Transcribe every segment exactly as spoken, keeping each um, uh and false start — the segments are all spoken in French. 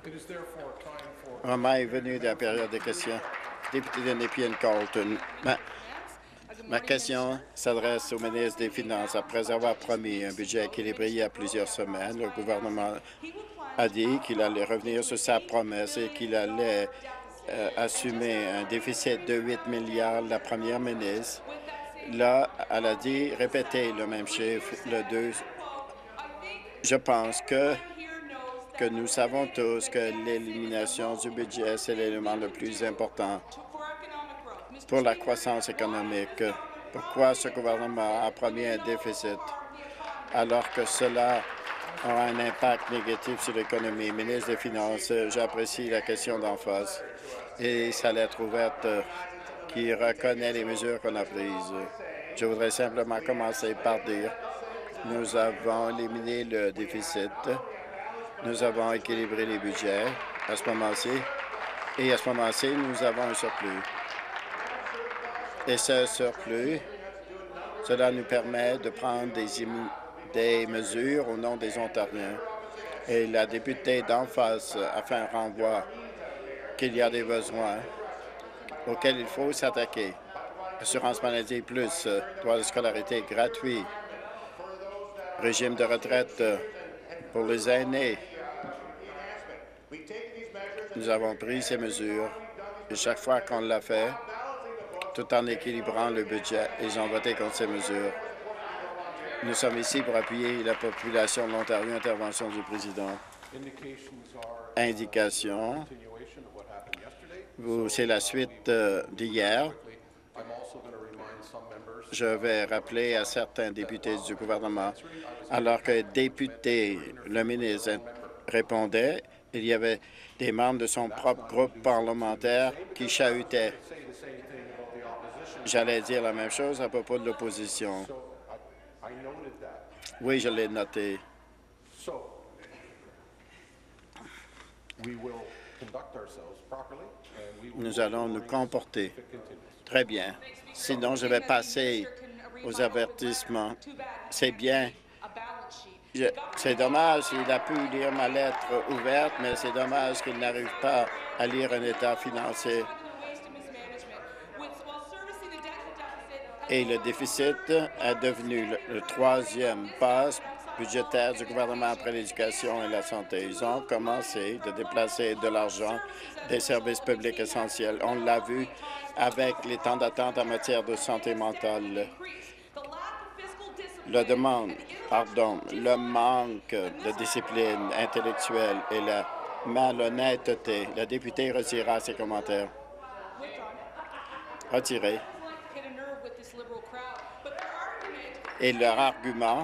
Le moment est venu de la période des questions. Député de Nepean-Carleton. Ma, ma question s'adresse au ministre des Finances. Après avoir promis un budget équilibré il y a plusieurs semaines, le gouvernement a dit qu'il allait revenir sur sa promesse et qu'il allait euh, assumer un déficit de huit milliards. La première ministre, là, elle a dit, répétez le même chiffre, le deux. Je pense que, que nous savons tous que l'élimination du budget, c'est l'élément le plus important pour la croissance économique. Pourquoi ce gouvernement a promis un déficit alors que cela aura un impact négatif sur l'économie? Ministre des Finances, j'apprécie la question d'en face et sa lettre ouverte qui reconnaît les mesures qu'on a prises. Je voudrais simplement commencer par dire nous avons éliminé le déficit, nous avons équilibré les budgets à ce moment-ci et à ce moment-ci, nous avons un surplus. Et ce surplus, cela nous permet de prendre des, des mesures au nom des Ontariens. Et la députée d'en face a fait un renvoi qu'il y a des besoins auxquels il faut s'attaquer. Assurance maladie plus, droit de scolarité gratuit, régime de retraite pour les aînés. Nous avons pris ces mesures et chaque fois qu'on l'a fait, tout en équilibrant le budget, ils ont voté contre ces mesures. Nous sommes ici pour appuyer la population de l'Ontario. Intervention du président. Indication. C'est la suite euh, d'hier. Je vais rappeler à certains députés du gouvernement, alors que député, le ministre répondait, il y avait des membres de son propre groupe parlementaire qui chahutaient. J'allais dire la même chose à propos de l'opposition. Oui, je l'ai noté. Nous allons nous comporter très bien. Sinon, je vais passer aux avertissements. C'est bien. C'est dommage, il a pu lire ma lettre ouverte, mais c'est dommage qu'il n'arrive pas à lire un état financier. Et le déficit est devenu le, le troisième base budgétaire du gouvernement après l'éducation et la santé. Ils ont commencé de déplacer de l'argent des services publics essentiels. On l'a vu avec les temps d'attente en matière de santé mentale. Le demande, pardon, le manque de discipline intellectuelle et la malhonnêteté. La députée retirera ses commentaires. Retiré. Et leur argument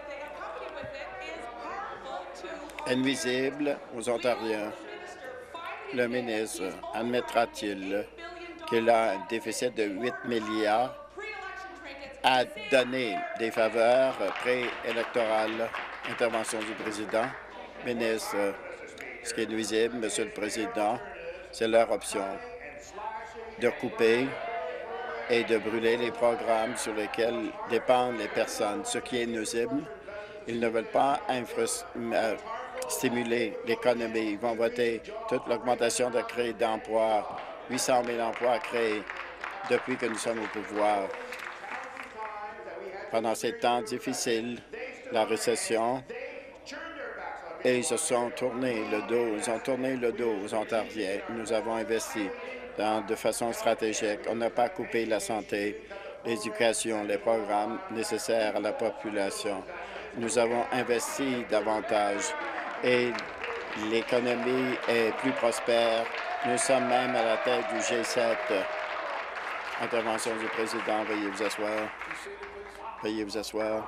est nuisible aux Ontariens. Le ministre admettra-t-il qu'il a un déficit de huit milliards à donner des faveurs préélectorales? Intervention du président. Ministre, ce qui est nuisible, Monsieur le Président, c'est leur option de couper et de brûler les programmes sur lesquels dépendent les personnes. Ce qui est nuisible, ils ne veulent pas euh, stimuler l'économie. Ils vont voter toute l'augmentation de créer d'emplois, huit cent mille emplois créés depuis que nous sommes au pouvoir. Pendant ces temps difficiles, la récession, et ils se sont tournés le dos, ils ont tourné le dos aux Ontariens. Nous avons investi dans, de façon stratégique. On n'a pas coupé la santé, l'éducation, les programmes nécessaires à la population. Nous avons investi davantage et l'économie est plus prospère. Nous sommes même à la tête du G sept. Intervention du président. Veuillez vous asseoir. Veuillez vous asseoir.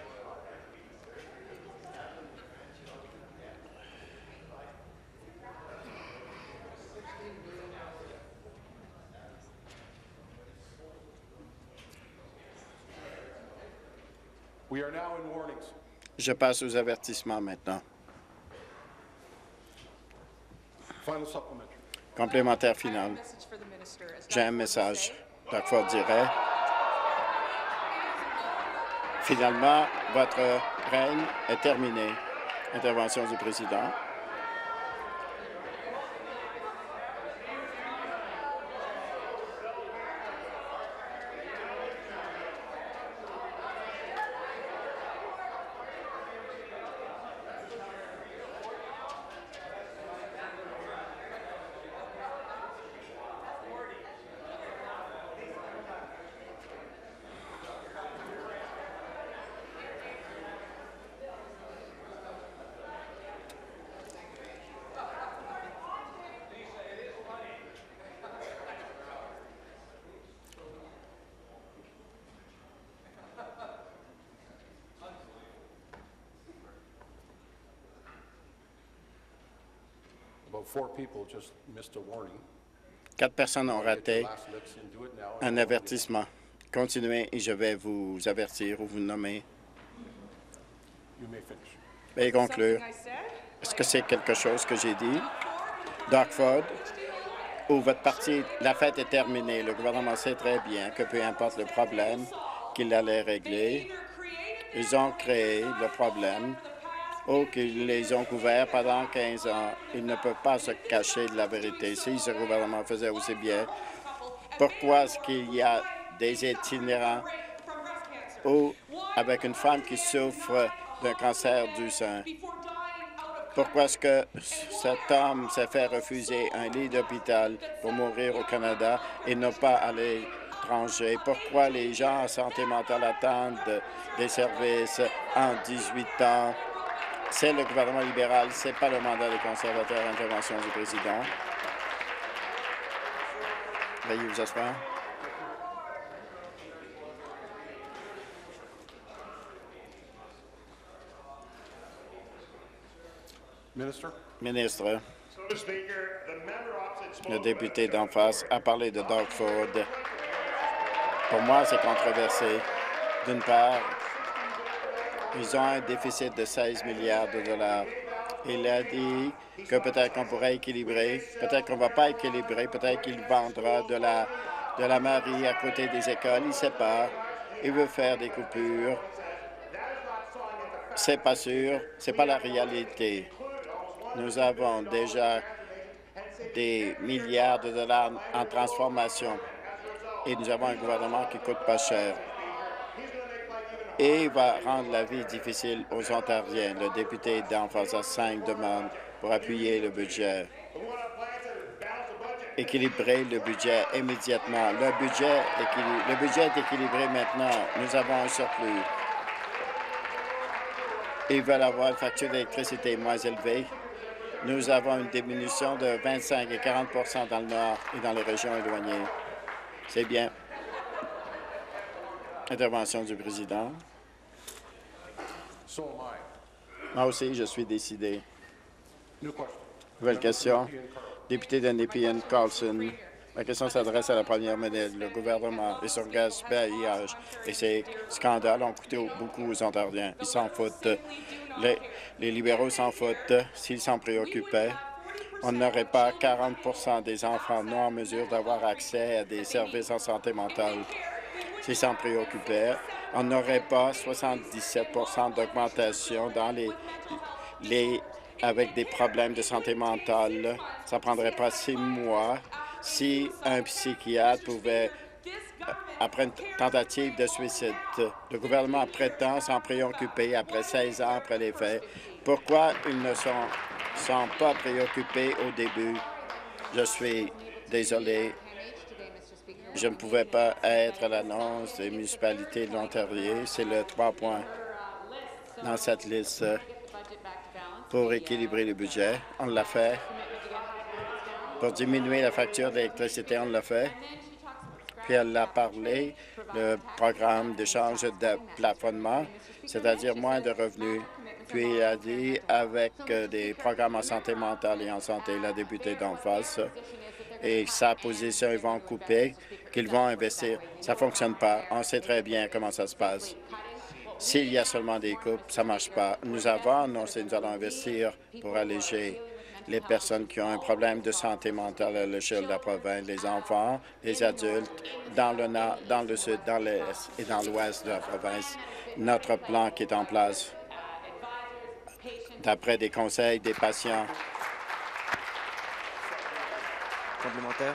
Je passe aux avertissements maintenant. Complémentaire final. J'ai un message. Doug Ford dirait, finalement, votre règne est terminé. Intervention du président. Quatre personnes ont raté un avertissement. Continuez et je vais vous avertir ou vous nommer. Veuillez conclure. Est-ce que c'est quelque chose que j'ai dit? Doug Ford, ou votre parti, la fête est terminée. Le gouvernement sait très bien que peu importe le problème qu'il allait régler, ils ont créé le problème ou qu'ils les ont couverts pendant quinze ans. Ils ne peuvent pas se cacher de la vérité. Si ce gouvernement faisait aussi bien, pourquoi est-ce qu'il y a des itinérants ou avec une femme qui souffre d'un cancer du sein? Pourquoi est-ce que cet homme s'est fait refuser un lit d'hôpital pour mourir au Canada et ne pas à l'étranger? Pourquoi les gens en santé mentale attendent des services en dix-huit ans? C'est le gouvernement libéral, ce n'est pas le mandat des conservateurs. Intervention du président. Veuillez vous asseoir. Ministre, le député d'en face a parlé de Doug Ford. Pour moi, c'est controversé. D'une part, ils ont un déficit de seize milliards de dollars. Il a dit que peut-être qu'on pourrait équilibrer, peut-être qu'on ne va pas équilibrer, peut-être qu'il vendra de la, de la mairie à côté des écoles. Il ne sait pas. Il veut faire des coupures. C'est pas sûr. C'est pas la réalité. Nous avons déjà des milliards de dollars en transformation et nous avons un gouvernement qui ne coûte pas cher. Et il va rendre la vie difficile aux Ontariens. Le député d'en face a cinq demandes pour appuyer le budget. Équilibrer le budget immédiatement. Le budget, équil... le budget est équilibré maintenant. Nous avons un surplus. Ils veulent avoir une facture d'électricité moins élevée. Nous avons une diminution de vingt-cinq et quarante dans le nord et dans les régions éloignées. C'est bien. Intervention du président. Moi aussi, je suis décidé. Nouvelle question. Député de Nepean Carlson. Ma question s'adresse à la première ministre. Le gouvernement et son gaspillage et ses scandales ont coûté beaucoup aux Ontariens. Ils s'en foutent. Les, les libéraux s'en foutent. S'ils s'en préoccupaient, on n'aurait pas quarante des enfants non en mesure d'avoir accès à des services en santé mentale. S'ils s'en préoccupaient, on n'aurait pas soixante-dix-sept d'augmentation dans les, les avec des problèmes de santé mentale. Ça ne prendrait pas six mois si un psychiatre pouvait, après une tentative de suicide. Le gouvernement prétend s'en préoccuper après seize ans après les faits. Pourquoi ils ne sont, sont pas préoccupés au début? Je suis désolé. Je ne pouvais pas être à l'annonce des municipalités de l'Ontario. C'est le trois points dans cette liste pour équilibrer le budget. On l'a fait. Pour diminuer la facture d'électricité, on l'a fait. Puis elle a parlé, le programme d'échange de plafonnement, c'est-à-dire moins de revenus. Puis elle a dit, avec euh, des programmes en santé mentale et en santé, la députée d'en face, et sa position, ils vont couper, qu'ils vont investir. Ça ne fonctionne pas. On sait très bien comment ça se passe. S'il y a seulement des coupes, ça ne marche pas. Nous avons annoncé, nous allons investir pour alléger les personnes qui ont un problème de santé mentale à l'échelle de la province, les enfants, les adultes, dans le nord, dans le sud, dans l'est et dans l'ouest de la province. Notre plan qui est en place, d'après des conseils des patients. Complémentaire.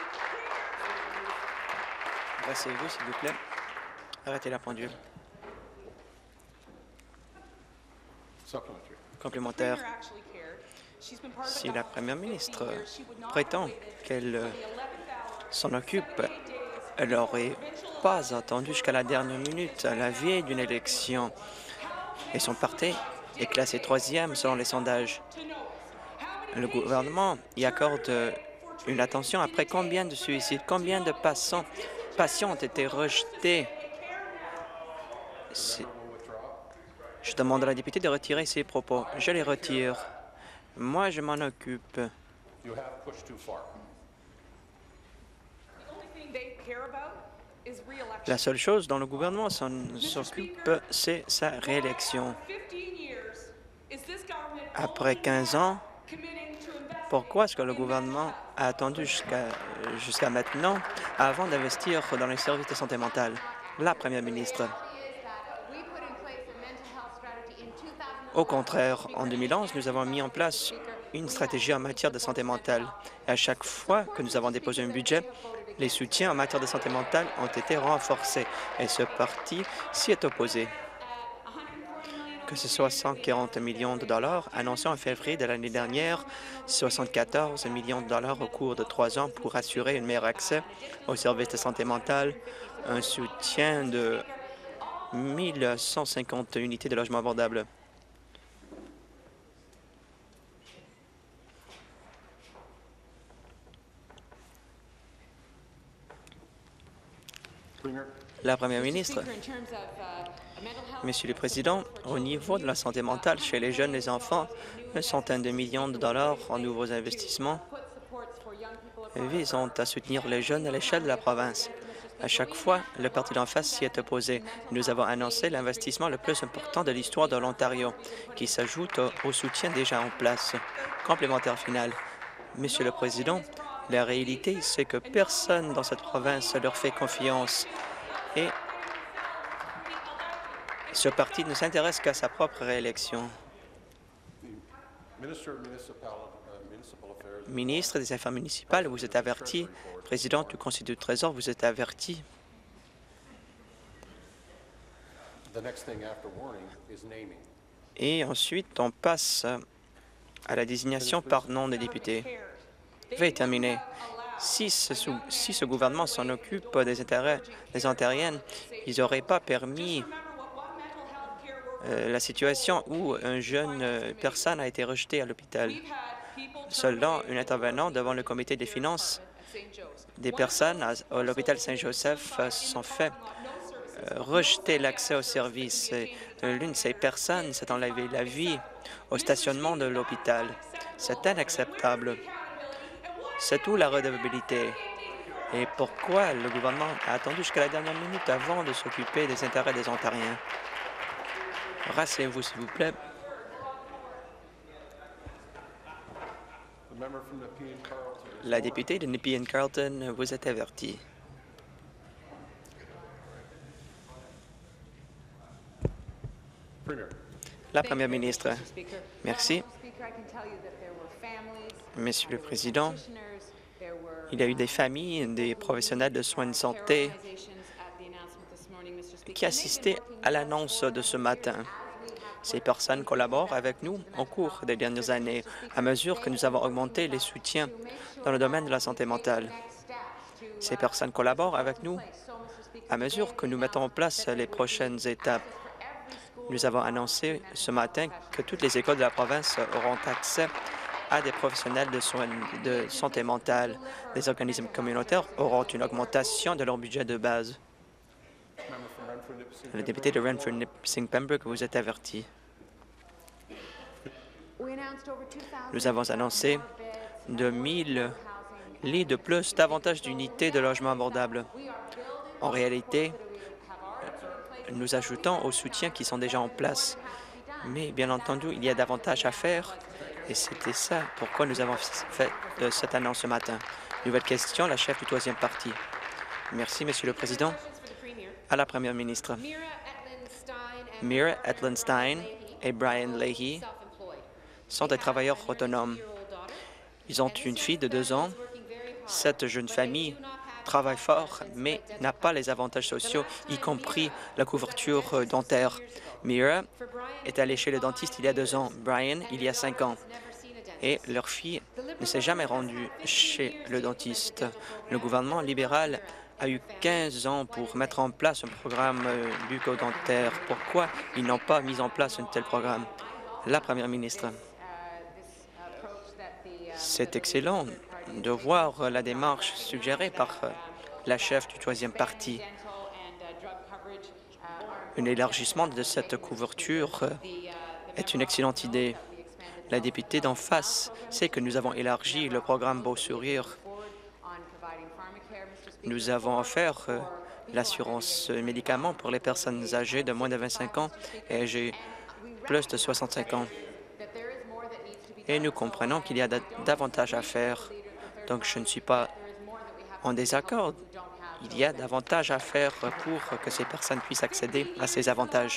Rasseyez-vous, s'il vous plaît. Arrêtez la pendule. Complémentaire. Si la première ministre prétend qu'elle s'en occupe, elle n'aurait pas attendu jusqu'à la dernière minute, à la veille d'une élection. Et son parti est classé troisième selon les sondages. Le gouvernement y accorde une attention après combien de suicides, combien de patients, patients ont été rejetés. Je demande à la députée de retirer ses propos. Je les retire. Moi, je m'en occupe. La seule chose dont le gouvernement s'occupe, c'est sa réélection. Après quinze ans, pourquoi est-ce que le gouvernement a attendu jusqu'à jusqu'à maintenant avant d'investir dans les services de santé mentale? La première ministre. Au contraire, en deux mille onze, nous avons mis en place une stratégie en matière de santé mentale. Et à chaque fois que nous avons déposé un budget, les soutiens en matière de santé mentale ont été renforcés et ce parti s'y est opposé. Que ce soit cent quarante millions de dollars annoncés en février de l'année dernière, soixante-quatorze millions de dollars au cours de trois ans pour assurer un meilleur accès aux services de santé mentale, un soutien de mille cent cinquante unités de logements abordables. La première ministre. Monsieur le Président, au niveau de la santé mentale chez les jeunes et les enfants, une centaine de millions de dollars en nouveaux investissements visant à soutenir les jeunes à l'échelle de la province. À chaque fois, le parti d'en face s'y est opposé. Nous avons annoncé l'investissement le plus important de l'histoire de l'Ontario, qui s'ajoute au soutien déjà en place. Complémentaire final. Monsieur le Président, la réalité, c'est que personne dans cette province leur fait confiance et ce parti ne s'intéresse qu'à sa propre réélection. Ministre des Affaires municipales, vous êtes averti. Président du Conseil du Trésor, vous êtes averti. Et ensuite, on passe à la désignation par nom des députés. Veuillez terminer. Si ce, si ce gouvernement s'en occupe des intérêts des Ontariennes, ils n'auraient pas permis euh, la situation où une jeune euh, personne a été rejetée à l'hôpital. Selon un intervenant devant le comité des finances, des personnes à, à l'hôpital Saint-Joseph euh, se sont fait euh, rejeter l'accès aux services. L'une de ces personnes s'est enlevé la vie au stationnement de l'hôpital. C'est inacceptable. C'est où la redevabilité? Et pourquoi le gouvernement a attendu jusqu'à la dernière minute avant de s'occuper des intérêts des Ontariens? Rassez-vous, s'il vous plaît. La députée de Nepean-Carleton, vous êtes avertie. La première ministre. Merci. Monsieur le Président, il y a eu des familles, des professionnels de soins de santé qui assistaient à l'annonce de ce matin. Ces personnes collaborent avec nous au cours des dernières années, à mesure que nous avons augmenté les soutiens dans le domaine de la santé mentale. Ces personnes collaborent avec nous à mesure que nous mettons en place les prochaines étapes. Nous avons annoncé ce matin que toutes les écoles de la province auront accès à des professionnels de soins de santé mentale. Les organismes communautaires auront une augmentation de leur budget de base. Le député de Renfrew-Nipissing-Pembroke, vous êtes averti. Nous avons annoncé de mille lits de plus, davantage d'unités de logements abordables. En réalité, nous ajoutons aux soutiens qui sont déjà en place. Mais bien entendu, il y a davantage à faire. Et c'était ça pourquoi nous avons fait euh, cette annonce ce matin. Nouvelle question, la chef du troisième parti. Merci, Monsieur le Président. À la Première ministre. Mira Etlenstein et Brian Leahy sont des travailleurs autonomes. Ils ont une fille de deux ans. Cette jeune famille travaille fort, mais n'a pas les avantages sociaux, y compris la couverture dentaire. Mira est allée chez le dentiste il y a deux ans, Brian il y a cinq ans, et leur fille ne s'est jamais rendue chez le dentiste. Le gouvernement libéral a eu quinze ans pour mettre en place un programme euh, bucco-dentaire. Pourquoi ils n'ont pas mis en place un tel programme? La Première ministre. C'est excellent de voir la démarche suggérée par euh, la chef du troisième parti. Un élargissement de cette couverture euh, est une excellente idée. La députée d'en face sait que nous avons élargi le programme Beau Sourire. Nous avons offert euh, l'assurance médicaments pour les personnes âgées de moins de vingt-cinq ans et âgées plus de soixante-cinq ans. Et nous comprenons qu'il y a davantage à faire. Donc, je ne suis pas en désaccord. Il y a davantage à faire pour que ces personnes puissent accéder à ces avantages.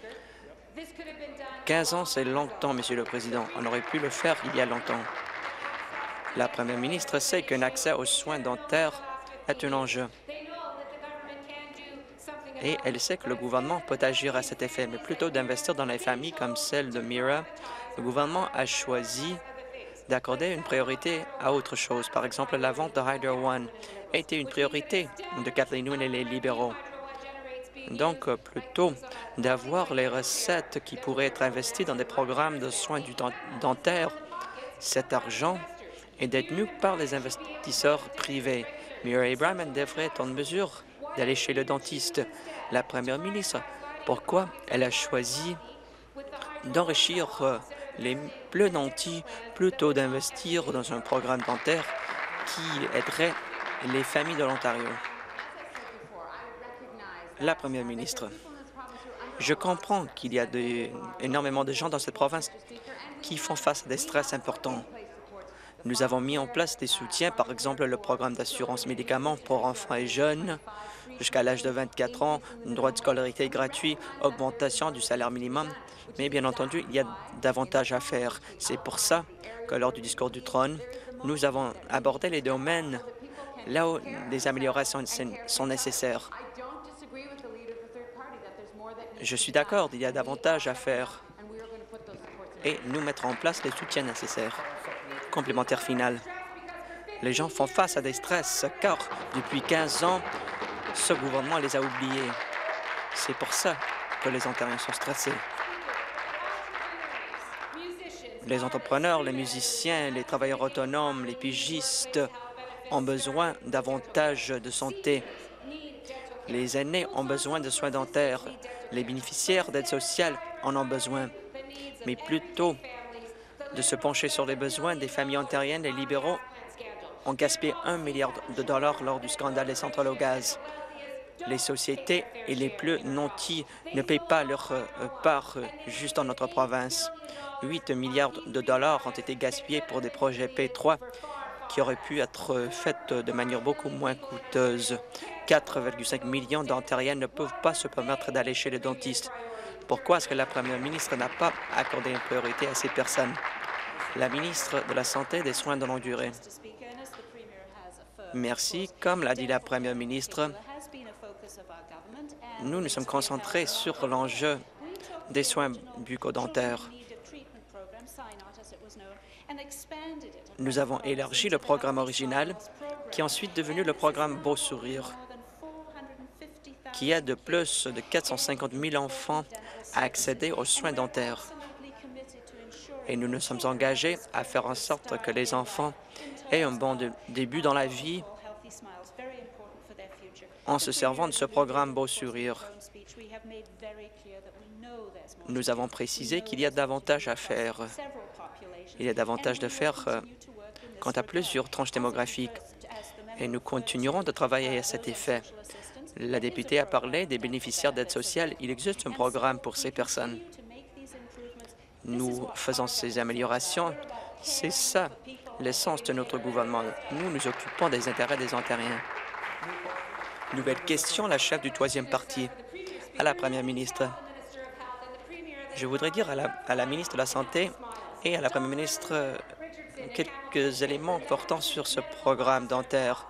quinze ans, c'est longtemps, Monsieur le Président. On aurait pu le faire il y a longtemps. La Première ministre sait qu'un accès aux soins dentaires est un enjeu. Et elle sait que le gouvernement peut agir à cet effet, mais plutôt d'investir dans les familles comme celle de Mira, le gouvernement a choisi d'accorder une priorité à autre chose. Par exemple, la vente de Hydro One a été une priorité de Kathleen Wynne et les libéraux. Donc, plutôt d'avoir les recettes qui pourraient être investies dans des programmes de soins du dentaire, cet argent est détenu par les investisseurs privés. Mira Abraham devrait être en mesure d'aller chez le dentiste. La première ministre, pourquoi elle a choisi d'enrichir les plus nantis plutôt d'investir dans un programme dentaire qui aiderait les familles de l'Ontario? La première ministre, je comprends qu'il y a de, énormément de gens dans cette province qui font face à des stress importants. Nous avons mis en place des soutiens, par exemple le programme d'assurance médicaments pour enfants et jeunes jusqu'à l'âge de vingt-quatre ans, droit de scolarité gratuit, augmentation du salaire minimum. Mais bien entendu, il y a davantage à faire. C'est pour ça que lors du discours du trône, nous avons abordé les domaines là où des améliorations sont nécessaires. Je suis d'accord, il y a davantage à faire et nous mettrons en place les soutiens nécessaires. Complémentaire final. Les gens font face à des stress car depuis quinze ans, ce gouvernement les a oubliés. C'est pour ça que les Ontariens sont stressés. Les entrepreneurs, les musiciens, les travailleurs autonomes, les pigistes ont besoin davantage de santé. Les aînés ont besoin de soins dentaires. Les bénéficiaires d'aide sociale en ont besoin. Mais plutôt de se pencher sur les besoins des familles ontariennes, les libéraux ont gaspillé un milliard de dollars lors du scandale des centrales au gaz. Les sociétés et les plus nantis ne paient pas leur euh, part euh, juste dans notre province. huit milliards de dollars ont été gaspillés pour des projets P trois qui auraient pu être faits de manière beaucoup moins coûteuse. quatre virgule cinq millions d'Ontariens ne peuvent pas se permettre d'aller chez le dentiste. Pourquoi est-ce que la première ministre n'a pas accordé une priorité à ces personnes? La ministre de la Santé et des Soins de longue durée. Merci. Comme l'a dit la première ministre, nous nous sommes concentrés sur l'enjeu des soins bucco-dentaires. Nous avons élargi le programme original, qui est ensuite devenu le programme Beau Sourire, qui aide plus de quatre cent cinquante mille enfants à accéder aux soins dentaires. Et nous nous sommes engagés à faire en sorte que les enfants aient un bon de début dans la vie en se servant de ce programme Beau Sourire. Nous avons précisé qu'il y a davantage à faire. Il y a davantage de faire euh, quant à plusieurs tranches démographiques. Et nous continuerons de travailler à cet effet. La députée a parlé des bénéficiaires d'aide sociale. Il existe un programme pour ces personnes. Nous faisons ces améliorations. C'est ça l'essence de notre gouvernement. Nous nous occupons des intérêts des Ontariens. Nouvelle question, la chef du troisième parti. À la première ministre. Je voudrais dire à la, à la ministre de la Santé et à la première ministre euh, quelques éléments portant sur ce programme dentaire.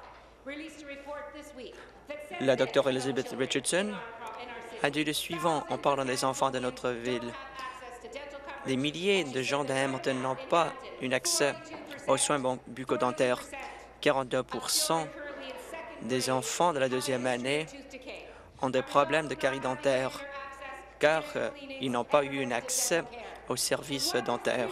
La docteure Elizabeth Richardson a dit le suivant en parlant des enfants de notre ville. Des milliers de gens de Hamilton n'ont pas un accès aux soins bucco-dentaires. quarante-deux pour cent des enfants de la deuxième année ont des problèmes de carie dentaire car euh, ils n'ont pas eu un accès aux services dentaires.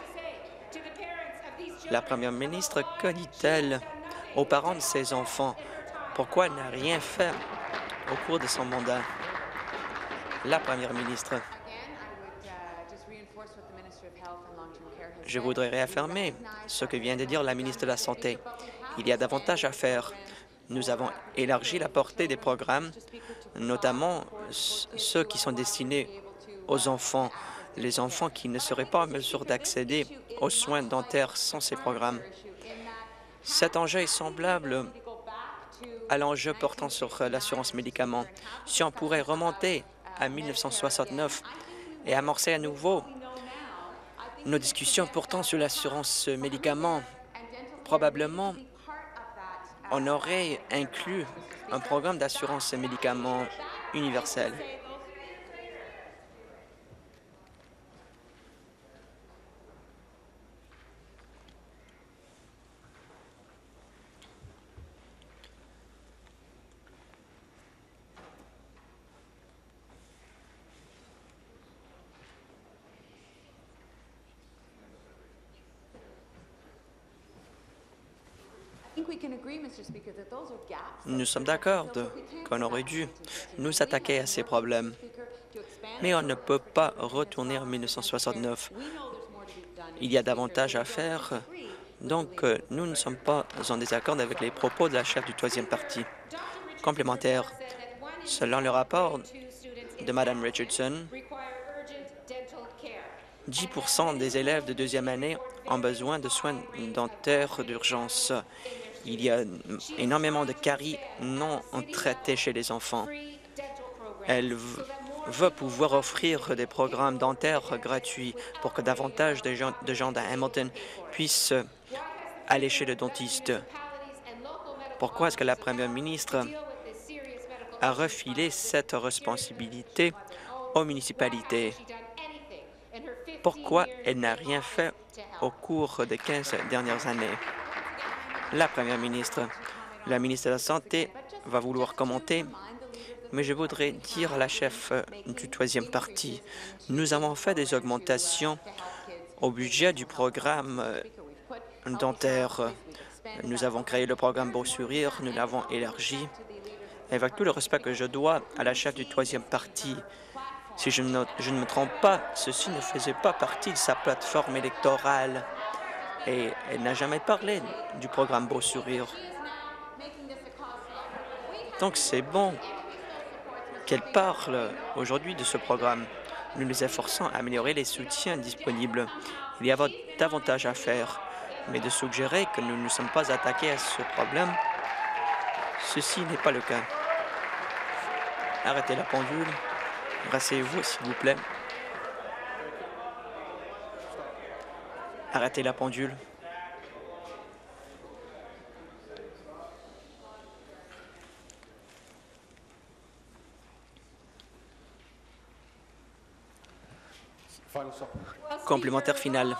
La première ministre, que dit-elle aux parents de ces enfants? Pourquoi elle n'a rien fait au cours de son mandat? La première ministre. Je voudrais réaffirmer ce que vient de dire la ministre de la Santé. Il y a davantage à faire. Nous avons élargi la portée des programmes, notamment ceux qui sont destinés aux enfants, les enfants qui ne seraient pas en mesure d'accéder aux soins dentaires sans ces programmes. Cet enjeu est semblable à l'enjeu portant sur l'assurance médicaments. Si on pourrait remonter à mille neuf cent soixante-neuf et amorcer à nouveau nos discussions portant sur l'assurance médicaments, probablement on aurait inclus un programme d'assurance médicaments universel. Nous sommes d'accord qu'on aurait dû nous attaquer à ces problèmes, mais on ne peut pas retourner en mille neuf cent soixante-neuf. Il y a davantage à faire, donc nous ne sommes pas en désaccord avec les propos de la chef du troisième parti. Complémentaire, selon le rapport de Mme Richardson, dix pour cent des élèves de deuxième année ont besoin de soins dentaires d'urgence. Il y a énormément de caries non traitées chez les enfants. Elle veut pouvoir offrir des programmes dentaires gratuits pour que davantage de gens, de gens d'Hamilton puissent aller chez le dentiste. Pourquoi est-ce que la première ministre a refilé cette responsabilité aux municipalités? Pourquoi elle n'a rien fait au cours des quinze dernières années? La première ministre, la ministre de la Santé va vouloir commenter, mais je voudrais dire à la chef du troisième parti, nous avons fait des augmentations au budget du programme dentaire. Nous avons créé le programme Beau Sourire, nous l'avons élargi. Avec tout le respect que je dois à la chef du troisième parti, si je ne, je ne me trompe pas, ceci ne faisait pas partie de sa plateforme électorale et elle n'a jamais parlé du programme Beau Sourire. Donc c'est bon qu'elle parle aujourd'hui de ce programme. Nous nous efforçons à améliorer les soutiens disponibles. Il y a davantage à faire, mais de suggérer que nous ne sommes pas attaqués à ce problème, ceci n'est pas le cas. Arrêtez la pendule. Rasseyez-vous, s'il vous plaît. Arrêtez la pendule. Complémentaire final.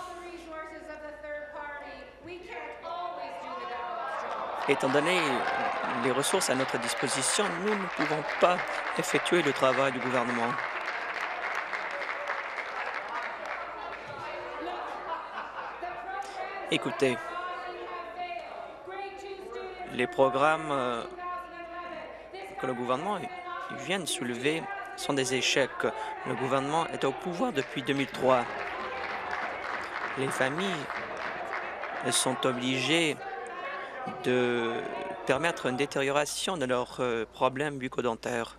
Étant donné les ressources à notre disposition, nous ne pouvons pas effectuer le travail du gouvernement. Écoutez, les programmes euh, que le gouvernement vient de soulever sont des échecs. Le gouvernement est au pouvoir depuis deux mille trois. Les familles sont obligées de permettre une détérioration de leurs euh, problèmes bucco-dentaires.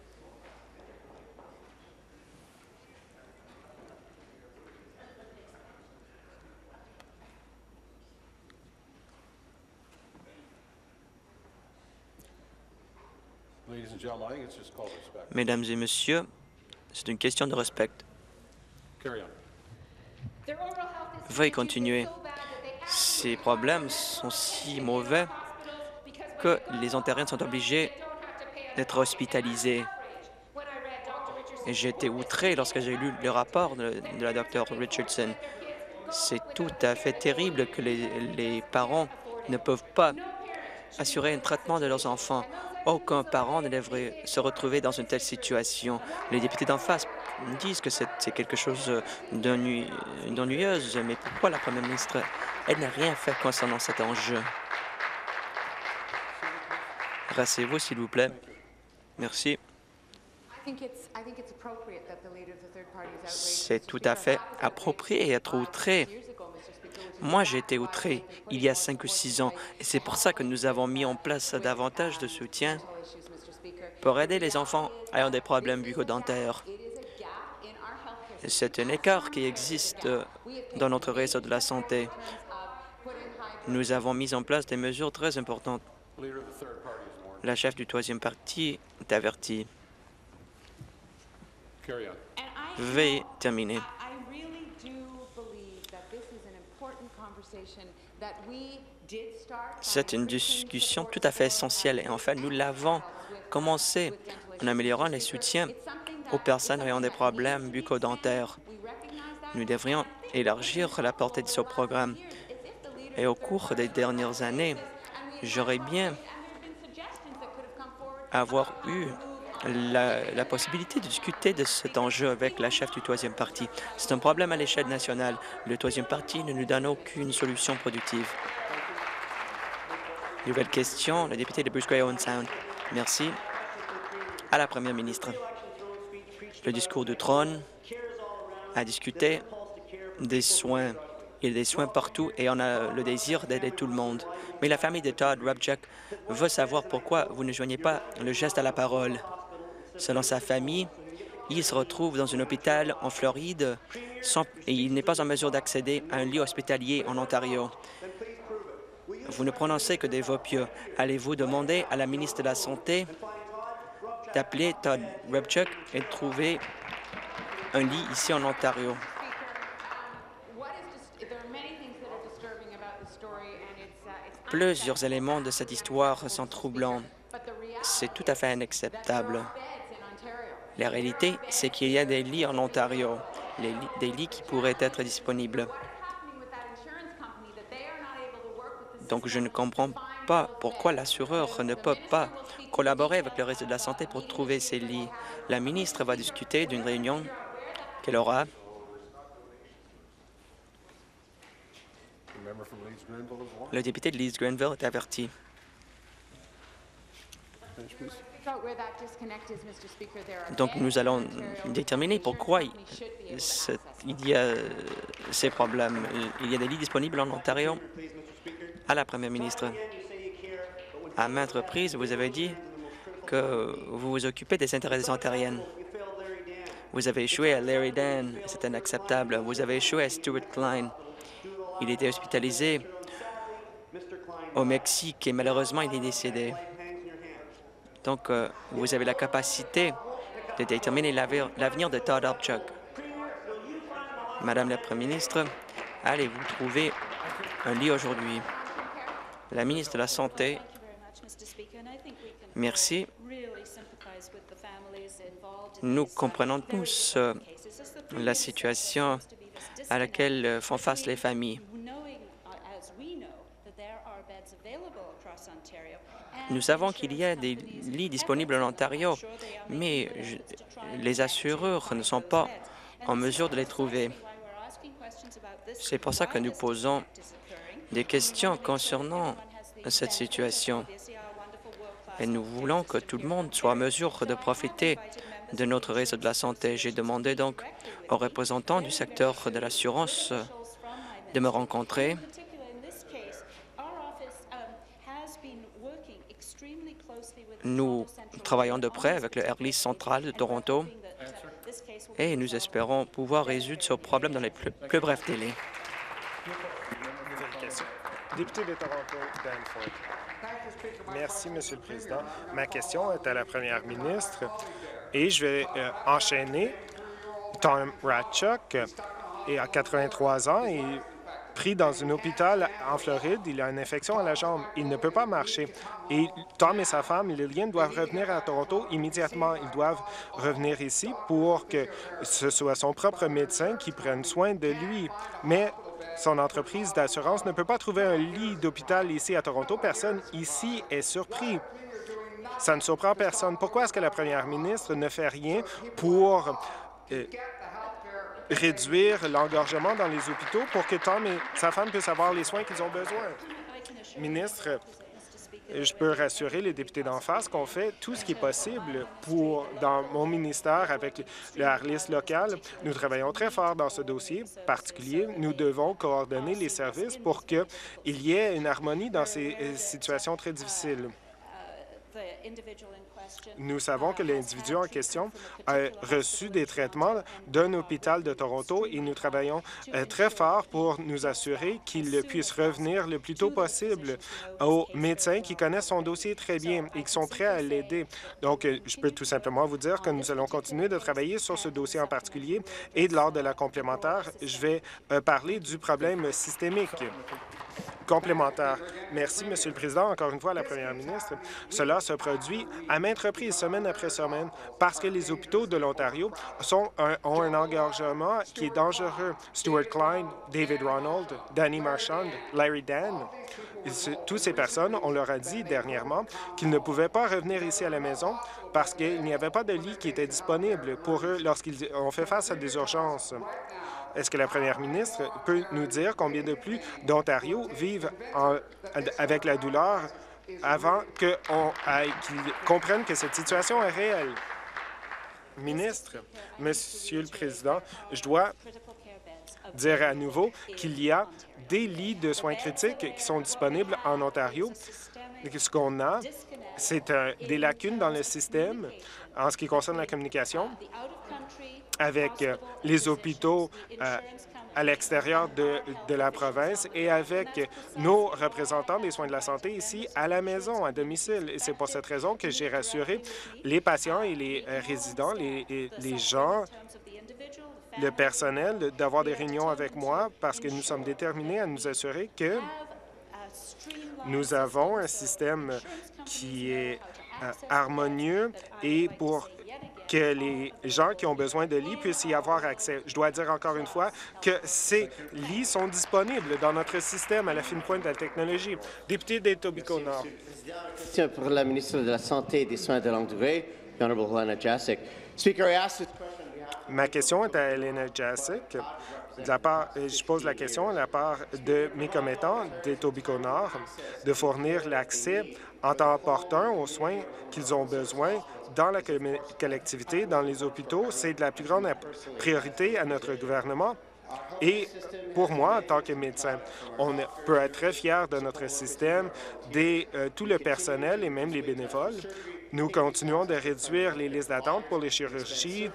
Mesdames et messieurs, c'est une question de respect. Veuillez continuer. Ces problèmes sont si mauvais que les Ontariens sont obligés d'être hospitalisés. J'ai été outré lorsque j'ai lu le rapport de, de la docteure Richardson. C'est tout à fait terrible que les, les parents ne peuvent pas assurer un traitement de leurs enfants. Aucun parent ne devrait se retrouver dans une telle situation. Les députés d'en face disent que c'est quelque chose d'ennuyeuse, mais pourquoi la première ministre, elle n'a rien fait concernant cet enjeu? Rassez-vous, s'il vous plaît. Merci. C'est tout à fait approprié être outré. Moi, j'ai été outré il y a cinq ou six ans, et c'est pour ça que nous avons mis en place davantage de soutien pour aider les enfants ayant des problèmes bucco-dentaires. C'est un écart qui existe dans notre réseau de la santé. Nous avons mis en place des mesures très importantes. La chef du troisième parti est avertie. Veuillez terminer. C'est une discussion tout à fait essentielle et en fait, nous l'avons commencé en améliorant les soutiens aux personnes ayant des problèmes bucco-dentaires. Nous devrions élargir la portée de ce programme. Et au cours des dernières années, j'aurais bien avoir eu la, la possibilité de discuter de cet enjeu avec la chef du troisième parti. C'est un problème à l'échelle nationale. Le troisième parti ne nous donne aucune solution productive. Nouvelle question, le député de Bruce Gray-Owen Sound. Merci. À la première ministre. Le discours de Trône a discuté des soins. Il y a des soins partout et on a le désir d'aider tout le monde. Mais la famille de Todd Rubchuk veut savoir pourquoi vous ne joignez pas le geste à la parole. Selon sa famille, il se retrouve dans un hôpital en Floride sans, et il n'est pas en mesure d'accéder à un lit hospitalier en Ontario. Vous ne prononcez que des vœux pieux. Allez-vous demander à la ministre de la Santé d'appeler Todd Rubchuk et de trouver un lit ici en Ontario? Plusieurs éléments de cette histoire sont troublants. C'est tout à fait inacceptable. La réalité, c'est qu'il y a des lits en Ontario, les lits, des lits qui pourraient être disponibles. Donc, je ne comprends pas pourquoi l'assureur ne peut pas collaborer avec le réseau de la santé pour trouver ces lits. La ministre va discuter d'une réunion qu'elle aura. Le député de Leeds-Grenville est averti. Donc, nous allons déterminer pourquoi il y a ces problèmes. Il y a des lits disponibles en Ontario. À la première ministre, à maintes reprises, vous avez dit que vous vous occupez des intérêts des Ontariennes. Vous avez échoué à Larry Dan, c'est inacceptable. Vous avez échoué à Stuart Klein. Il était hospitalisé au Mexique et malheureusement, il est décédé. Donc, euh, vous avez la capacité de déterminer l'avenir de Todd Rubchuk. Madame la Première ministre, allez-vous trouver un lit aujourd'hui? La ministre de la Santé. Merci. Nous comprenons tous euh, la situation à laquelle font face les familles. Nous savons qu'il y a des lits disponibles en Ontario, mais je, les assureurs ne sont pas en mesure de les trouver. C'est pour ça que nous posons des questions concernant cette situation. Et nous voulons que tout le monde soit en mesure de profiter de notre réseau de la santé. J'ai demandé donc aux représentants du secteur de l'assurance de me rencontrer. Nous travaillons de près avec le Airlie Central de Toronto et nous espérons pouvoir résoudre ce problème dans les plus, plus brefs délais. Député de Toronto, Danforth. Merci, Monsieur le Président. Ma question est à la Première ministre et je vais euh, enchaîner. Tom Rubchuk est à quatre-vingt-trois ans et pris dans un hôpital en Floride. Il a une infection à la jambe. Il ne peut pas marcher. Et Tom et sa femme, Lillian, doivent revenir à Toronto immédiatement. Ils doivent revenir ici pour que ce soit son propre médecin qui prenne soin de lui. Mais son entreprise d'assurance ne peut pas trouver un lit d'hôpital ici à Toronto. Personne ici est surpris. Ça ne surprend personne. Pourquoi est-ce que la première ministre ne fait rien pour euh, réduire l'engorgement dans les hôpitaux pour que Tom et sa femme puissent avoir les soins qu'ils ont besoin? Ministre, je peux rassurer les députés d'en face qu'on fait tout ce qui est possible pour, dans mon ministère, avec le Harlisse local. Nous travaillons très fort dans ce dossier particulier. Nous devons coordonner les services pour qu'il y ait une harmonie dans ces situations très difficiles. Nous savons que l'individu en question a reçu des traitements d'un hôpital de Toronto et nous travaillons euh, très fort pour nous assurer qu'il puisse revenir le plus tôt possible aux médecins qui connaissent son dossier très bien et qui sont prêts à l'aider. Donc, euh, je peux tout simplement vous dire que nous allons continuer de travailler sur ce dossier en particulier et lors de la complémentaire, je vais euh, parler du problème systémique. Complémentaire. Merci, Monsieur le Président. Encore une fois, à la Première ministre, cela se produit à maintes reprises, semaine après semaine, parce que les hôpitaux de l'Ontario sont un, ont un engorgement qui est dangereux. Stuart Klein, David Ronald, Danny Marchand, Larry Dan, toutes ces personnes, on leur a dit dernièrement qu'ils ne pouvaient pas revenir ici à la maison parce qu'il n'y avait pas de lit qui était disponible pour eux lorsqu'ils ont fait face à des urgences. Est-ce que la première ministre peut nous dire combien de plus d'Ontario vivent en, avec la douleur avant qu'ils comprennent que cette situation est réelle? Ministre, Monsieur le Président, je dois dire à nouveau qu'il y a des lits de soins critiques qui sont disponibles en Ontario. Ce qu'on a, c'est euh, des lacunes dans le système en ce qui concerne la communication avec euh, les hôpitaux euh, à l'extérieur de, de la province et avec nos représentants des soins de la santé ici à la maison, à domicile. Et c'est pour cette raison que j'ai rassuré les patients et les euh, résidents, les, les gens, le personnel, d'avoir des réunions avec moi parce que nous sommes déterminés à nous assurer que nous avons un système qui est euh, harmonieux et pour que les gens qui ont besoin de lits puissent y avoir accès. Je dois dire encore une fois que ces lits sont disponibles dans notre système à la fine pointe de la technologie. Député d'Etobicoke Nord. Question pour la ministre de la Santé et des Soins de longue durée, Honorable Helena Jassic. Speaker, I ask this question on behalf of... Ma question est à Helena Jassic. De la part, je pose la question à la part de mes commettants d'Etobicoke Nord de fournir l'accès en temps opportun aux soins qu'ils ont besoin dans la collectivité, dans les hôpitaux. C'est de la plus grande priorité à notre gouvernement. Et pour moi, en tant que médecin, on peut être très fiers de notre système, de euh, tout le personnel et même les bénévoles. Nous continuons de réduire les listes d'attente pour les chirurgies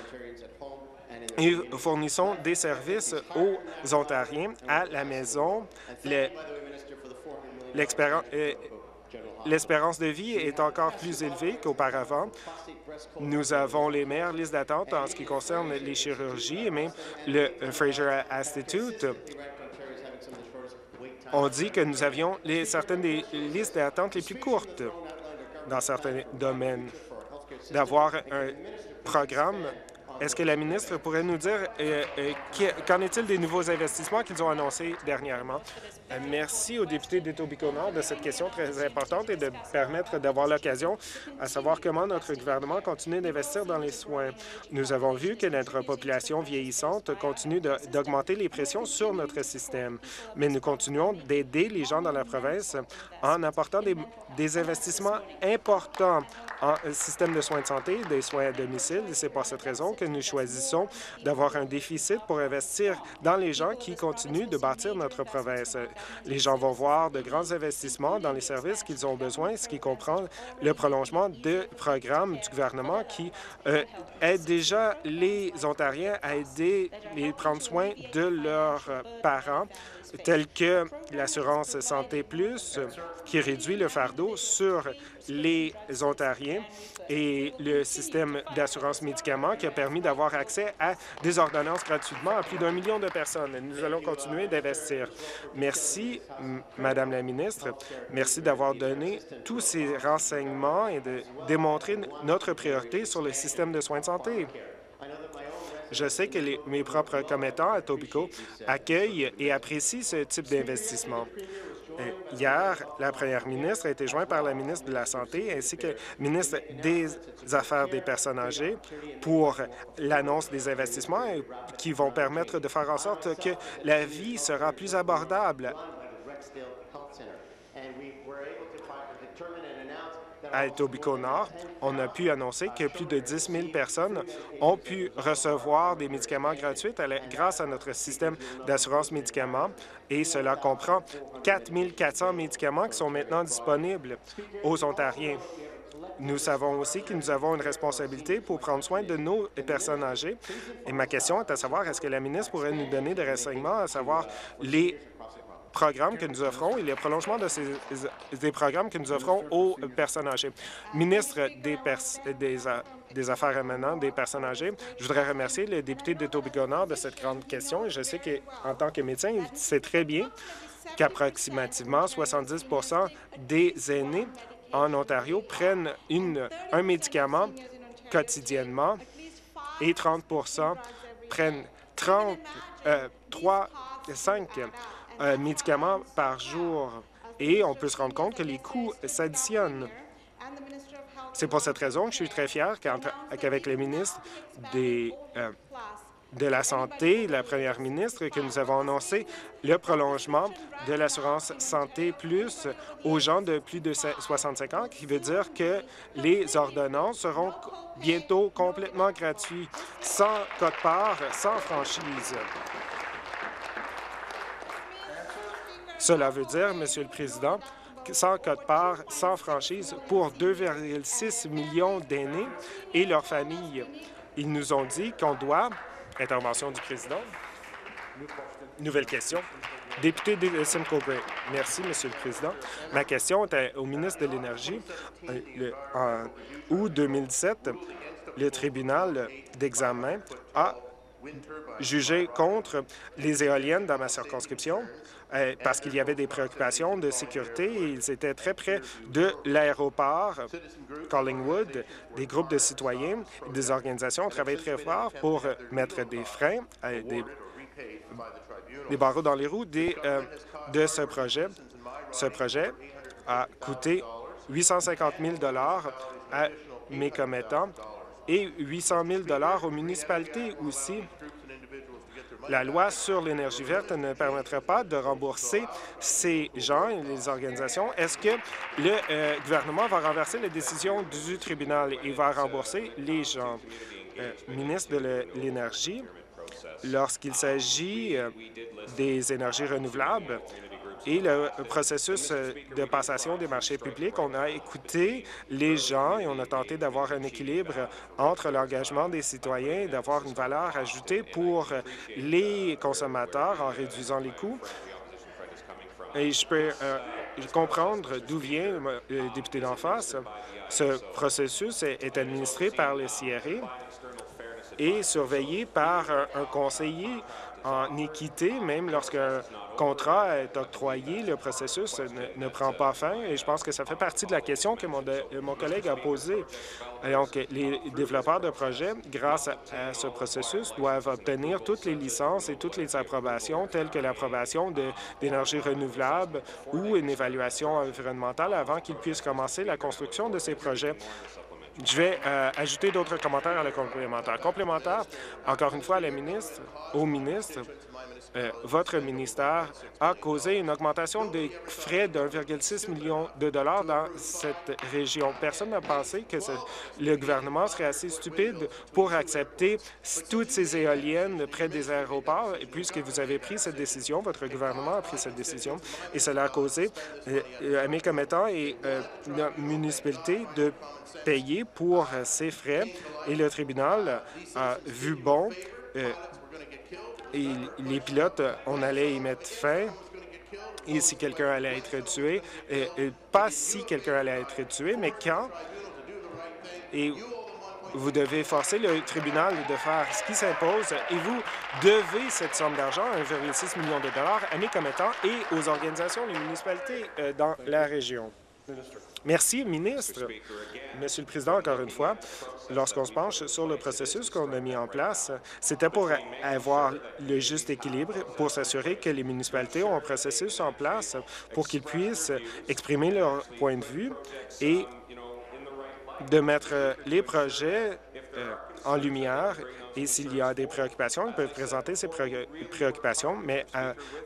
et fournissons des services aux Ontariens à la maison. L'expérience... Le, L'espérance de vie est encore plus élevée qu'auparavant. Nous avons les meilleures listes d'attente en ce qui concerne les chirurgies et même le Fraser Institute. On dit que nous avions les, certaines des listes d'attente les plus courtes dans certains domaines. D'avoir un programme. Est-ce que la ministre pourrait nous dire euh, euh, qu'en est-il des nouveaux investissements qu'ils ont annoncés dernièrement? Euh, merci aux députés d'Etobicoke Nord de cette question très importante et de permettre d'avoir l'occasion à savoir comment notre gouvernement continue d'investir dans les soins. Nous avons vu que notre population vieillissante continue d'augmenter les pressions sur notre système, mais nous continuons d'aider les gens dans la province en apportant des, des investissements importants en système de soins de santé, des soins à domicile. C'est pour cette raison que nous choisissons d'avoir un déficit pour investir dans les gens qui continuent de bâtir notre province. Les gens vont voir de grands investissements dans les services qu'ils ont besoin, ce qui comprend le prolongement de programmes du gouvernement qui euh, aident déjà les Ontariens à aider et prendre soin de leurs parents, tels que l'assurance Santé Plus, qui réduit le fardeau sur les Ontariens, et le système d'assurance médicaments qui a permis d'avoir accès à des ordonnances gratuitement à plus d'un million de personnes. Nous allons continuer d'investir. Merci, Madame la ministre. Merci d'avoir donné tous ces renseignements et de démontrer notre priorité sur le système de soins de santé. Je sais que les, mes propres commettants à Etobicoke accueillent et apprécient ce type d'investissement. Hier, la première ministre a été jointe par la ministre de la Santé ainsi que le ministre des Affaires des personnes âgées pour l'annonce des investissements qui vont permettre de faire en sorte que la vie sera plus abordable. à Etobicoke-Nord, on a pu annoncer que plus de dix mille personnes ont pu recevoir des médicaments gratuits à la, grâce à notre système d'assurance médicaments, et cela comprend quatre mille quatre cents médicaments qui sont maintenant disponibles aux Ontariens. Nous savons aussi que nous avons une responsabilité pour prendre soin de nos personnes âgées. Et ma question est à savoir, est-ce que la ministre pourrait nous donner des renseignements, à savoir les programmes que nous offrons et le prolongement de ces des programmes que nous offrons aux personnes âgées. Ministre des, pers des, des Affaires émanantes des personnes âgées, je voudrais remercier le député d'Etobicoke-Nord de cette grande question. Et je sais qu'en tant que médecin, il sait très bien qu'approximativement soixante-dix pour cent des aînés en Ontario prennent une, un médicament quotidiennement et trente pour cent prennent trente, euh, trois, cinq euh, médicaments par jour. Et on peut se rendre compte que les coûts s'additionnent. C'est pour cette raison que je suis très fier qu'avec le ministre des, euh, de la Santé, la première ministre, que nous avons annoncé le prolongement de l'assurance santé plus aux gens de plus de soixante-cinq ans, qui veut dire que les ordonnances seront bientôt complètement gratuites, sans quote-part, sans franchise. Cela veut dire, Monsieur le Président, sans quote-part, sans franchise pour deux virgule six millions d'aînés et leurs familles. Ils nous ont dit qu'on doit... Intervention du président. Nouvelle question. Député de Simcoe Grey. Merci, Monsieur le Président. Ma question est au ministre de l'Énergie. En août deux mille dix-sept, le tribunal d'examen a jugé contre les éoliennes dans ma circonscription euh, parce qu'il y avait des préoccupations de sécurité et ils étaient très près de l'aéroport Collingwood. Des groupes de citoyens, des organisations ont travaillé très fort pour mettre des freins, euh, des, des barreaux dans les roues des, euh, de ce projet. Ce projet a coûté huit cent cinquante mille dollars à mes commettants et huit cent mille dollars aux municipalités aussi. La loi sur l'énergie verte ne permettrait pas de rembourser ces gens et les organisations. Est-ce que le euh, gouvernement va renverser la décision du tribunal et va rembourser les gens? Euh, ministre de l'Énergie, lorsqu'il s'agit euh, des énergies renouvelables, et le processus de passation des marchés publics, on a écouté les gens et on a tenté d'avoir un équilibre entre l'engagement des citoyens et d'avoir une valeur ajoutée pour les consommateurs en réduisant les coûts. Et je peux euh, comprendre d'où vient le député d'en face. Ce processus est administré par le C R A et surveillé par un conseiller en équité, même lorsqu'un contrat est octroyé, le processus ne, ne prend pas fin et je pense que ça fait partie de la question que mon, de, mon collègue a posée. Donc, les développeurs de projets, grâce à, à ce processus, doivent obtenir toutes les licences et toutes les approbations, telles que l'approbation d'énergie renouvelable ou une évaluation environnementale avant qu'ils puissent commencer la construction de ces projets. Je vais euh, ajouter d'autres commentaires à la complémentaire. Complémentaire, encore une fois, à la ministre, au ministre, euh, votre ministère a causé une augmentation des frais d'un virgule six million de dollars dans cette région. Personne n'a pensé que ce, le gouvernement serait assez stupide pour accepter toutes ces éoliennes près des aéroports, et puisque vous avez pris cette décision, votre gouvernement a pris cette décision, et cela a causé euh, à mes commettants et euh, la municipalité de payer pour euh, ces frais, et le tribunal a vu bon euh, et les pilotes, on allait y mettre fin. Et si quelqu'un allait être tué, euh, euh, pas si quelqu'un allait être tué, mais quand. Et vous devez forcer le tribunal de faire ce qui s'impose et vous devez cette somme d'argent, un virgule six million de dollars, à mes commettants et aux organisations, les municipalités euh, dans la région. Merci, ministre. Monsieur le Président, encore une fois, lorsqu'on se penche sur le processus qu'on a mis en place, c'était pour avoir le juste équilibre, pour s'assurer que les municipalités ont un processus en place pour qu'ils puissent exprimer leur point de vue et de mettre les projets euh, en lumière. Et s'il y a des préoccupations, ils peuvent présenter ces pré préoccupations, mais euh,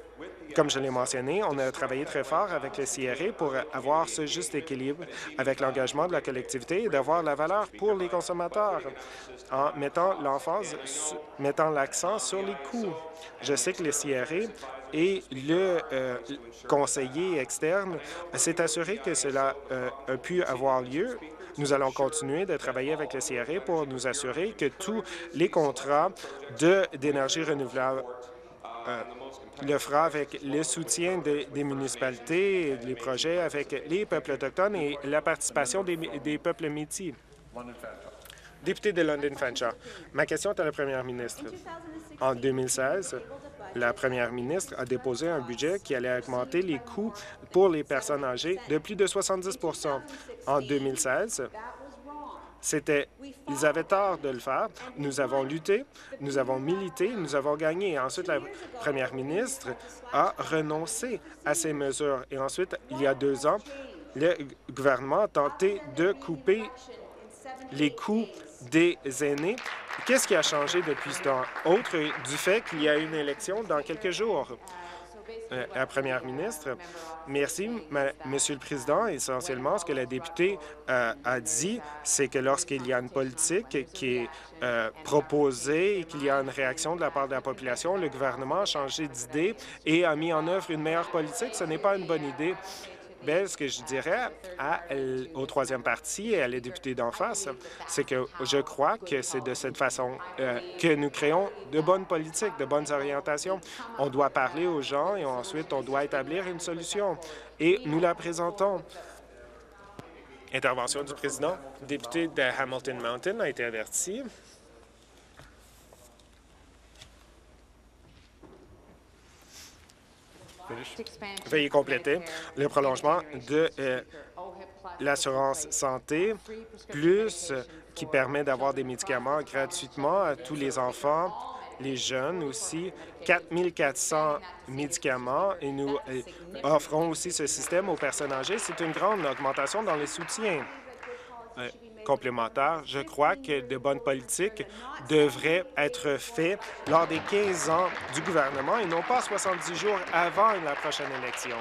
Comme je l'ai mentionné, on a travaillé très fort avec le C R A pour avoir ce juste équilibre avec l'engagement de la collectivité et d'avoir la valeur pour les consommateurs en mettant l'emphase, mettant l'accent sur les coûts. Je sais que le C R A et le euh, conseiller externe s'est assuré que cela euh, a pu avoir lieu. Nous allons continuer de travailler avec le C R A pour nous assurer que tous les contrats d'énergie renouvelable euh, le fera avec le soutien de, des municipalités, les projets avec les peuples autochtones et la participation des, des peuples métis. Député de London Fanshawe, ma question est à la première ministre. En deux mille seize, la première ministre a déposé un budget qui allait augmenter les coûts pour les personnes âgées de plus de soixante-dix pour cent. En deux mille seize, C'était, ils avaient tort de le faire. Nous avons lutté, nous avons milité, nous avons gagné. Et ensuite, la première ministre a renoncé à ces mesures. Et ensuite, il y a deux ans, le gouvernement a tenté de couper les coûts des aînés. Qu'est-ce qui a changé depuis ce temps? Autre du fait qu'il y a une élection dans quelques jours. Euh, la première ministre, merci, ma, Monsieur le Président. Essentiellement, ce que la députée euh, a dit, c'est que lorsqu'il y a une politique qui est euh, proposée et qu'il y a une réaction de la part de la population, le gouvernement a changé d'idée et a mis en œuvre une meilleure politique. Ce n'est pas une bonne idée. Bien, ce que je dirais à, au troisième parti et à les députés d'en face, c'est que je crois que c'est de cette façon euh, que nous créons de bonnes politiques, de bonnes orientations. On doit parler aux gens et ensuite on doit établir une solution. Et nous la présentons. Intervention du président. Le député de Hamilton Mountain a été averti. Veuillez compléter le prolongement de euh, l'assurance santé, plus euh, qui permet d'avoir des médicaments gratuitement à tous les enfants, les jeunes aussi, quatre mille quatre cents médicaments, et nous euh, offrons aussi ce système aux personnes âgées. C'est une grande augmentation dans les soutiens. Euh, complémentaire, je crois que de bonnes politiques devraient être faites lors des quinze ans du gouvernement et non pas soixante-dix jours avant la prochaine élection.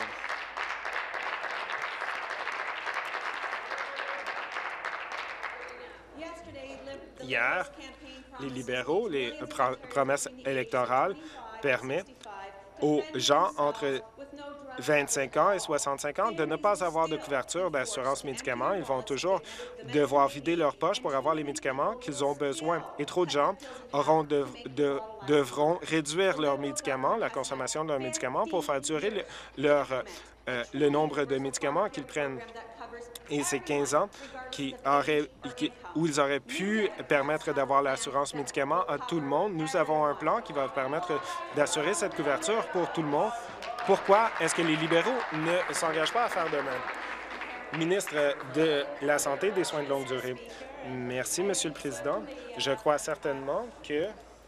Hier, les libéraux, les pro- promesses électorales permettent aux gens entre vingt-cinq ans et soixante-cinq ans de ne pas avoir de couverture d'assurance médicaments. Ils vont toujours devoir vider leur poche pour avoir les médicaments qu'ils ont besoin. Et trop de gens auront de, de, devront réduire leurs médicaments, la consommation de leurs médicaments, pour faire durer le, leur, euh, le nombre de médicaments qu'ils prennent. Et ces quinze ans qui auraient, qui, où ils auraient pu permettre d'avoir l'assurance médicaments à tout le monde, nous avons un plan qui va permettre d'assurer cette couverture pour tout le monde. Pourquoi est-ce que les libéraux ne s'engagent pas à faire de même? Ministre de la Santé et des Soins de longue durée. Merci, Monsieur le Président. Je crois certainement que...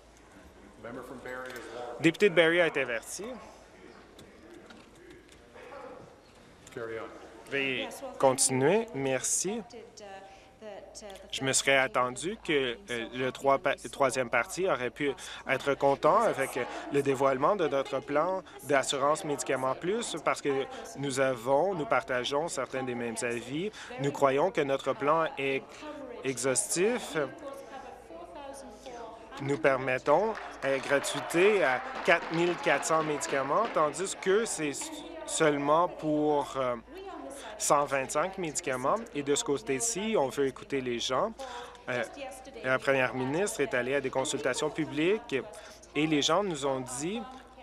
Le député de Barrie a été averti. Veuillez continuer. Merci. Je me serais attendu que euh, le trois, troisième parti aurait pu être content avec le dévoilement de notre plan d'assurance médicaments plus parce que nous avons, nous partageons certains des mêmes avis. Nous croyons que notre plan est exhaustif. Nous permettons euh, gratuité à quatre mille quatre cents médicaments, tandis que c'est seulement pour... Euh, cent vingt-cinq médicaments. Et de ce côté-ci, on veut écouter les gens. Euh, la première ministre est allée à des consultations publiques et les gens nous ont dit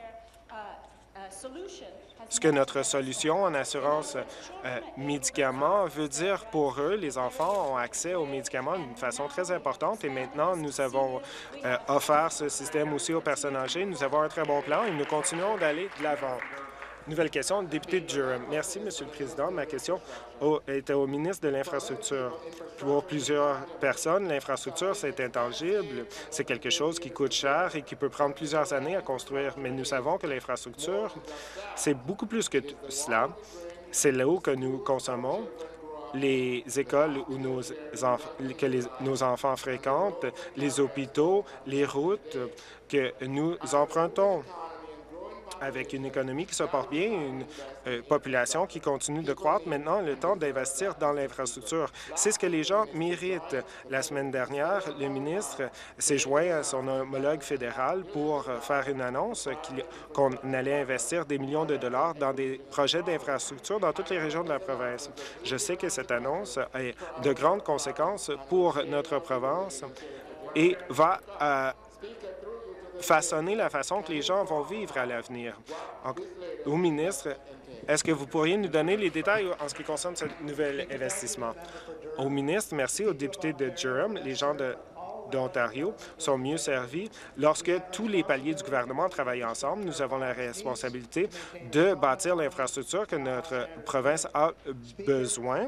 ce que notre solution en assurance euh, médicaments veut dire pour eux. Les enfants ont accès aux médicaments d'une façon très importante et maintenant, nous avons euh, offert ce système aussi aux personnes âgées. Nous avons un très bon plan et nous continuons d'aller de l'avant. Nouvelle question, député de Durham. Merci, Monsieur le Président. Ma question au, était au ministre de l'Infrastructure. Pour plusieurs personnes, l'infrastructure, c'est intangible. C'est quelque chose qui coûte cher et qui peut prendre plusieurs années à construire. Mais nous savons que l'infrastructure, c'est beaucoup plus que cela. C'est là où que nous consommons les écoles où nos, que les, nos enfants fréquentent, les hôpitaux, les routes que nous empruntons. avec une économie qui se porte bien, une euh, population qui continue de croître. Maintenant, le temps d'investir dans l'infrastructure. C'est ce que les gens méritent. La semaine dernière, le ministre s'est joint à son homologue fédéral pour faire une annonce qu'on allait investir des millions de dollars dans des projets d'infrastructure dans toutes les régions de la province. Je sais que cette annonce a de grandes conséquences pour notre province et va euh, façonner la façon que les gens vont vivre à l'avenir. Au ministre, est-ce que vous pourriez nous donner les détails en ce qui concerne ce nouvel investissement? Au ministre, merci aux députés de Durham, les gens de d'Ontario sont mieux servis lorsque tous les paliers du gouvernement travaillent ensemble. Nous avons la responsabilité de bâtir l'infrastructure que notre province a besoin.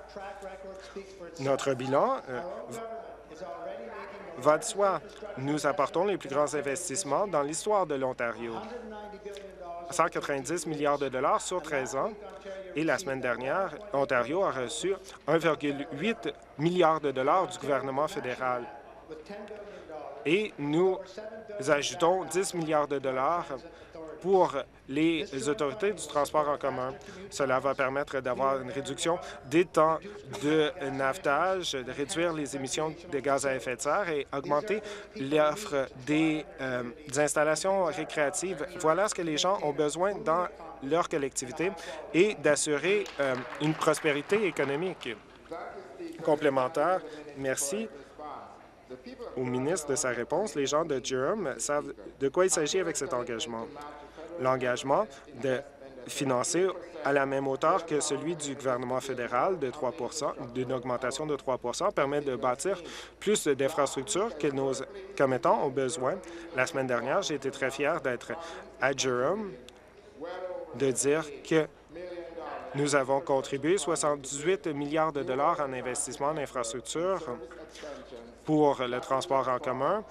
Notre bilan euh, va de soi. Nous apportons les plus grands investissements dans l'histoire de l'Ontario. cent quatre-vingt-dix milliards de dollars sur treize ans. Et la semaine dernière, Ontario a reçu un virgule huit milliard de dollars du gouvernement fédéral. Et nous ajoutons dix milliards de dollars pour les autorités du transport en commun. Cela va permettre d'avoir une réduction des temps de navetage, de réduire les émissions de gaz à effet de serre et augmenter l'offre des, euh, des installations récréatives. Voilà ce que les gens ont besoin dans leur collectivité et d'assurer euh, une prospérité économique complémentaire. Merci au ministre de sa réponse. Les gens de Durham savent de quoi il s'agit avec cet engagement. L'engagement de financer à la même hauteur que celui du gouvernement fédéral de trois pour cent, d'une augmentation de trois pour cent, permet de bâtir plus d'infrastructures que nos commettants ont besoin. La semaine dernière, j'ai été très fier d'être à Durham, de dire que nous avons contribué soixante-dix-huit milliards de dollars en investissement en infrastructure pour le transport en commun,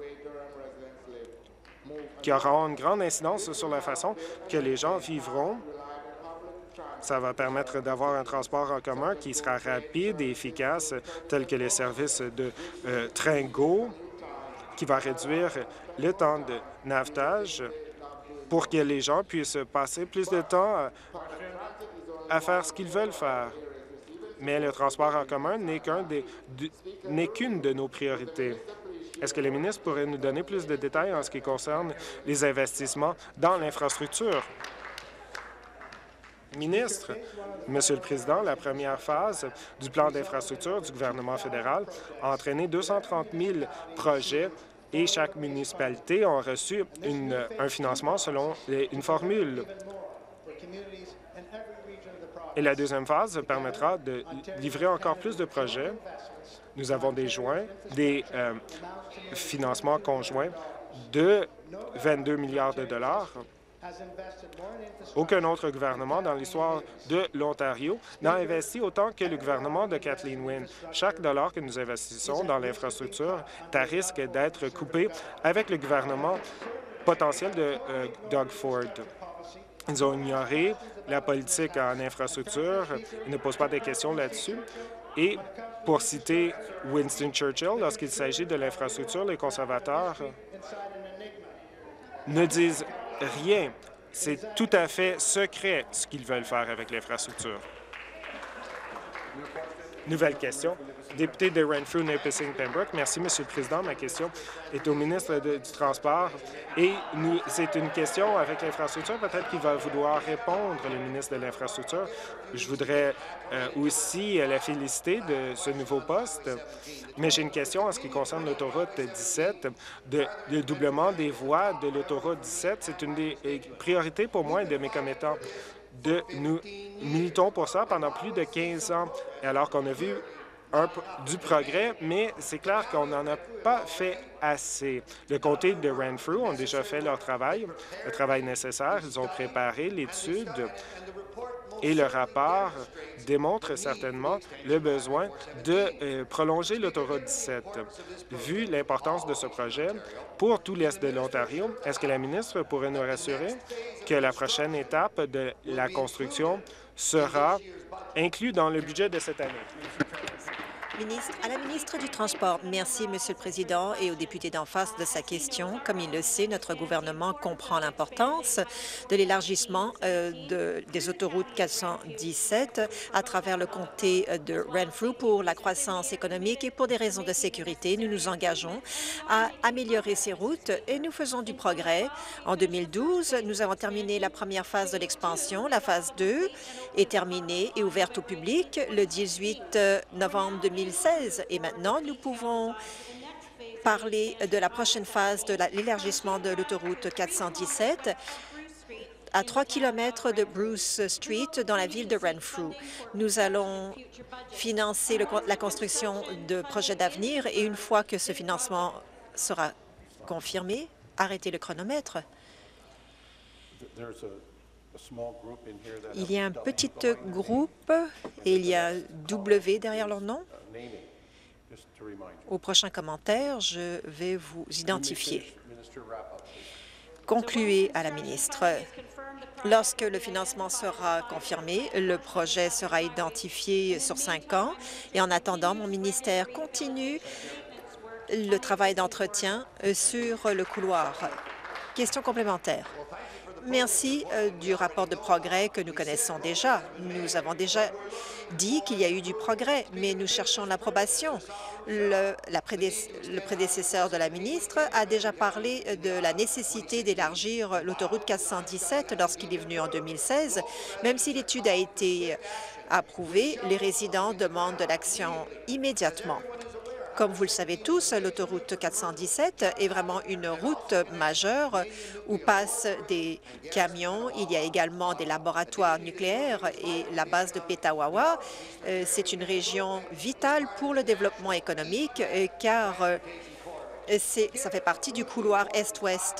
qui aura une grande incidence sur la façon que les gens vivront. Ça va permettre d'avoir un transport en commun qui sera rapide et efficace, tel que les services de euh, train Go, qui va réduire le temps de navetage pour que les gens puissent passer plus de temps à, à faire ce qu'ils veulent faire. Mais le transport en commun n'est qu'un des, n'est qu'une de nos priorités. Est-ce que le ministre pourrait nous donner plus de détails en ce qui concerne les investissements dans l'infrastructure? Ministre, Monsieur le Président, la première phase du plan d'infrastructure du gouvernement fédéral a entraîné deux cent trente mille projets et chaque municipalité a reçu une, un financement selon les, une formule. Et la deuxième phase permettra de livrer encore plus de projets. Nous avons des joints, des euh, financements conjoints de vingt-deux milliards de dollars. Aucun autre gouvernement dans l'histoire de l'Ontario n'a investi autant que le gouvernement de Kathleen Wynne. Chaque dollar que nous investissons dans l'infrastructure est à risque d'être coupé avec le gouvernement potentiel de euh, Doug Ford. Ils ont ignoré la politique en infrastructure, ils ne posent pas de questions là-dessus. Et pour citer Winston Churchill, lorsqu'il s'agit de l'infrastructure, les conservateurs ne disent rien. C'est tout à fait secret ce qu'ils veulent faire avec l'infrastructure. Nouvelle question. Député de Renfrew, Nipissing, Pembroke. Merci, Monsieur le Président. Ma question est au ministre de, du Transport et c'est une question avec l'infrastructure. Peut-être qu'il va vouloir répondre, le ministre de l'Infrastructure. Je voudrais euh, aussi euh, la féliciter de ce nouveau poste, mais j'ai une question en ce qui concerne l'autoroute dix-sept. De, le doublement des voies de l'autoroute dix-sept, c'est une des priorités pour moi et de mes commettants. De, nous militons pour ça pendant plus de quinze ans, alors qu'on a vu un, du progrès, mais c'est clair qu'on n'en a pas fait assez. Le comté de Renfrew ont déjà fait leur travail, le travail nécessaire. Ils ont préparé l'étude et le rapport démontre certainement le besoin de euh, prolonger l'autoroute dix-sept. Vu l'importance de ce projet pour tout l'Est de l'Ontario, est-ce que la ministre pourrait nous rassurer que la prochaine étape de la construction sera incluse dans le budget de cette année? Ministre, à la ministre du Transport, merci, Monsieur le Président, et au député d'en face de sa question. Comme il le sait, notre gouvernement comprend l'importance de l'élargissement euh, de, des autoroutes quatre cent dix-sept à travers le comté de Renfrew pour la croissance économique et pour des raisons de sécurité. Nous nous engageons à améliorer ces routes et nous faisons du progrès. En deux mille douze, nous avons terminé la première phase de l'expansion. La phase deux est terminée et ouverte au public le dix-huit novembre deux mille seize. Et maintenant, nous pouvons parler de la prochaine phase de l'élargissement de l'autoroute quatre cent dix-sept à trois kilomètres de Bruce Street dans la ville de Renfrew. Nous allons financer le, la construction de projets d'avenir et une fois que ce financement sera confirmé, arrêtez le chronomètre. Il y a un petit groupe et il y a W derrière leur nom. Au prochain commentaire, je vais vous identifier. Concluez à la ministre. Lorsque le financement sera confirmé, le projet sera identifié sur cinq ans et en attendant, mon ministère continue le travail d'entretien sur le couloir. Question complémentaire. Merci euh, du rapport de progrès que nous connaissons déjà. Nous avons déjà dit qu'il y a eu du progrès, mais nous cherchons l'approbation. Le, la prédé le prédécesseur de la ministre a déjà parlé de la nécessité d'élargir l'autoroute quatre cent dix-sept lorsqu'il est venu en deux mille seize. Même si l'étude a été approuvée, les résidents demandent de l'action immédiatement. Comme vous le savez tous, l'autoroute quatre cent dix-sept est vraiment une route majeure où passent des camions. Il y a également des laboratoires nucléaires et la base de Petawawa. Euh, C'est une région vitale pour le développement économique euh, car euh, ça fait partie du couloir Est-Ouest.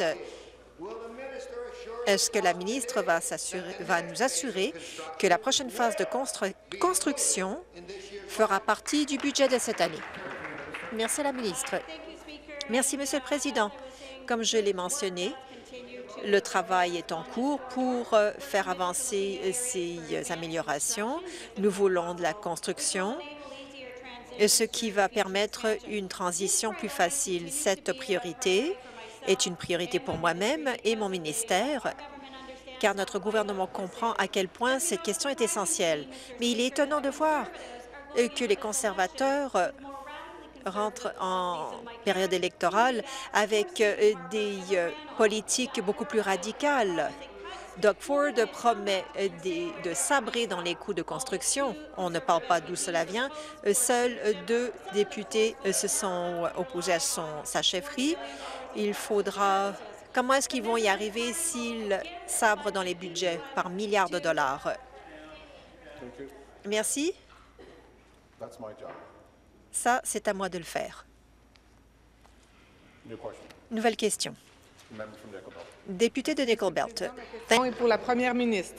Est-ce que la ministre va, va nous assurer que la prochaine phase de constru construction fera partie du budget de cette année? Merci à la ministre. Merci, Monsieur le Président. Comme je l'ai mentionné, le travail est en cours pour faire avancer ces améliorations. Nous voulons de la construction, ce qui va permettre une transition plus facile. Cette priorité est une priorité pour moi-même et mon ministère, car notre gouvernement comprend à quel point cette question est essentielle. Mais il est étonnant de voir que les conservateurs rentre en période électorale avec euh, des euh, politiques beaucoup plus radicales. Doug Ford promet euh, des, de sabrer dans les coûts de construction. On ne parle pas d'où cela vient. Euh, seuls euh, deux députés euh, se sont opposés à son, sa chefferie. Il faudra... Comment est-ce qu'ils vont y arriver s'ils sabrent dans les budgets par milliards de dollars? Merci. Ça, c'est à moi de le faire. Nouvelle question. Député de Nickel Belt. Et pour la première ministre.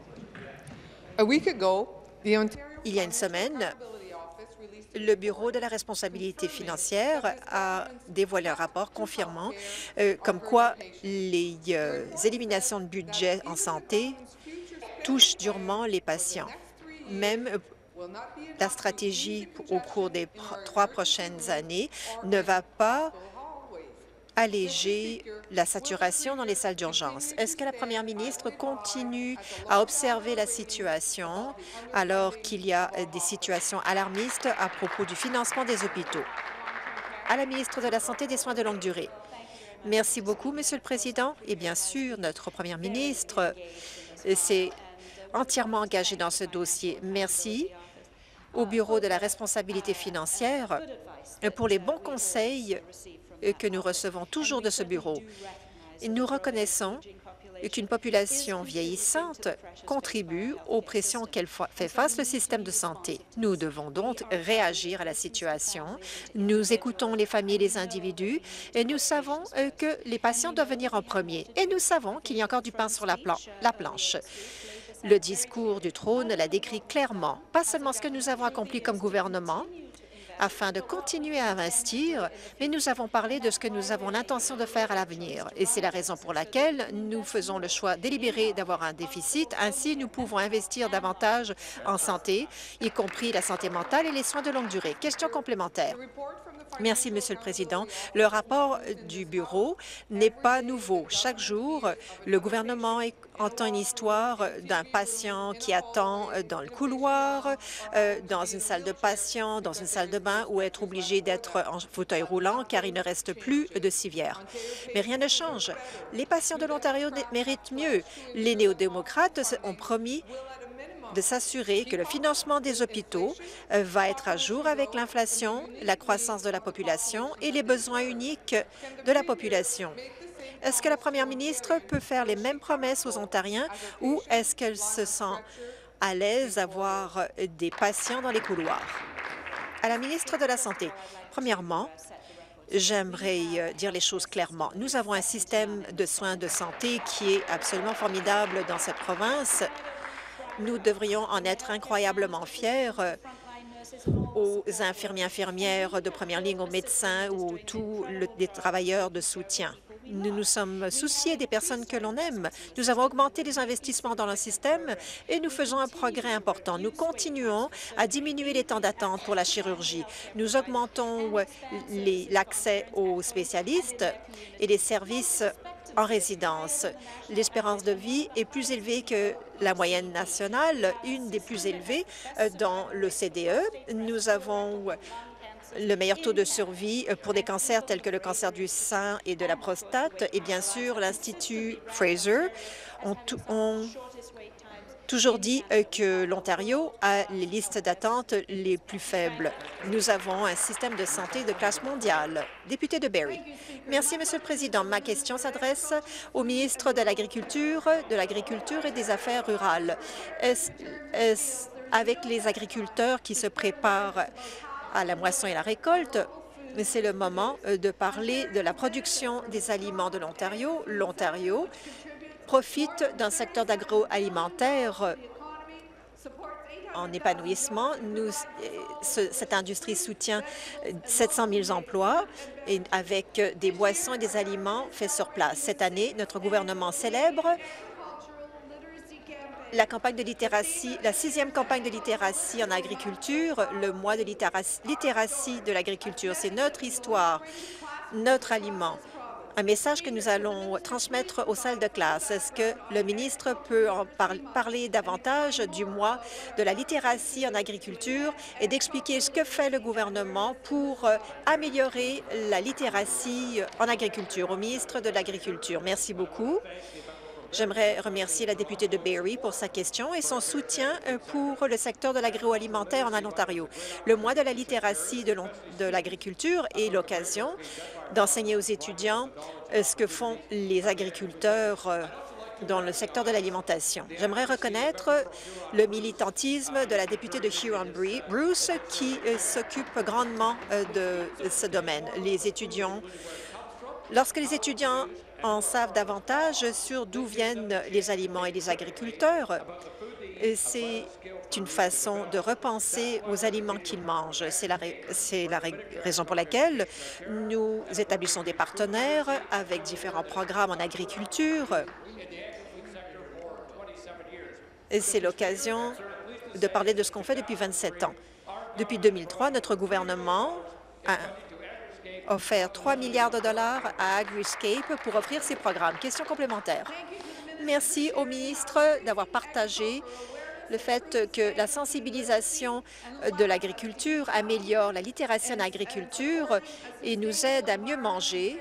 Il y a une semaine, le Bureau de la responsabilité financière a dévoilé un rapport confirmant euh, comme quoi les euh, éliminations de budget en santé touchent durement les patients. Même euh, la stratégie au cours des pro trois prochaines années ne va pas alléger la saturation dans les salles d'urgence. Est-ce que la première ministre continue à observer la situation alors qu'il y a des situations alarmistes à propos du financement des hôpitaux? À la ministre de la Santé et des Soins de longue durée. Merci beaucoup, Monsieur le Président. Et bien sûr, notre première ministre s'est entièrement engagée dans ce dossier. Merci au Bureau de la responsabilité financière pour les bons conseils que nous recevons toujours de ce bureau. Nous reconnaissons qu'une population vieillissante contribue aux pressions auxquelles fait face le système de santé. Nous devons donc réagir à la situation. Nous écoutons les familles et les individus et nous savons que les patients doivent venir en premier. Et nous savons qu'il y a encore du pain sur la, plan la planche. Le discours du trône l'a décrit clairement, pas seulement ce que nous avons accompli comme gouvernement, afin de continuer à investir, mais nous avons parlé de ce que nous avons l'intention de faire à l'avenir. Et c'est la raison pour laquelle nous faisons le choix délibéré d'avoir un déficit. Ainsi, nous pouvons investir davantage en santé, y compris la santé mentale et les soins de longue durée. Question complémentaire. Merci, Monsieur le Président. Le rapport du Bureau n'est pas nouveau. Chaque jour, le gouvernement entend une histoire d'un patient qui attend dans le couloir, euh, dans une salle de patient, dans une salle de bain, ou être obligé d'être en fauteuil roulant car il ne reste plus de civière. Mais rien ne change. Les patients de l'Ontario méritent mieux. Les néo-démocrates ont promis de s'assurer que le financement des hôpitaux va être à jour avec l'inflation, la croissance de la population et les besoins uniques de la population. Est-ce que la première ministre peut faire les mêmes promesses aux Ontariens ou est-ce qu'elle se sent à l'aise à voir des patients dans les couloirs? À la ministre de la Santé, premièrement, j'aimerais dire les choses clairement. Nous avons un système de soins de santé qui est absolument formidable dans cette province. Nous devrions en être incroyablement fiers aux infirmiers, infirmières de première ligne, aux médecins ou à tous les travailleurs de soutien. Nous nous sommes souciés des personnes que l'on aime. Nous avons augmenté les investissements dans le système et nous faisons un progrès important. Nous continuons à diminuer les temps d'attente pour la chirurgie. Nous augmentons l'accès aux spécialistes et les services en résidence. L'espérance de vie est plus élevée que la moyenne nationale, une des plus élevées dans l'O C D E. Nous avons le meilleur taux de survie pour des cancers tels que le cancer du sein et de la prostate. Et bien sûr, l'Institut Fraser ont, ont toujours dit que l'Ontario a les listes d'attente les plus faibles. Nous avons un système de santé de classe mondiale. Député de Barrie. Merci, Monsieur le Président. Ma question s'adresse au ministre de l'Agriculture, de l'Agriculture et des Affaires rurales. Est-ce, est-ce, avec les agriculteurs qui se préparent à la moisson et la récolte, c'est le moment de parler de la production des aliments de l'Ontario. L'Ontario profite d'un secteur d'agroalimentaire en épanouissement. Nous, ce, cette industrie soutient sept cent mille emplois et avec des boissons et des aliments faits sur place. Cette année, notre gouvernement célèbre la campagne de littératie, la sixième campagne de littératie en agriculture, le mois de littératie, littératie de l'agriculture. C'est notre histoire, notre aliment. Un message que nous allons transmettre aux salles de classe. Est-ce que le ministre peut en par parler davantage du mois de la littératie en agriculture et d'expliquer ce que fait le gouvernement pour améliorer la littératie en agriculture? Au ministre de l'Agriculture, merci beaucoup. J'aimerais remercier la députée de Barrie pour sa question et son soutien pour le secteur de l'agroalimentaire en Ontario. Le mois de la littératie de l'agriculture est l'occasion d'enseigner aux étudiants ce que font les agriculteurs dans le secteur de l'alimentation. J'aimerais reconnaître le militantisme de la députée de Huron-Bruce qui s'occupe grandement de ce domaine. Les étudiants, lorsque les étudiants en savent davantage sur d'où viennent les aliments et les agriculteurs, c'est une façon de repenser aux aliments qu'ils mangent. C'est la, c'est la raison pour laquelle nous établissons des partenaires avec différents programmes en agriculture. C'est l'occasion de parler de ce qu'on fait depuis vingt-sept ans. Depuis deux mille trois, notre gouvernement a offert trois milliards de dollars à Agriscape pour offrir ces programmes. Question complémentaire. Merci au ministre d'avoir partagé le fait que la sensibilisation de l'agriculture améliore la littératie en agriculture et nous aide à mieux manger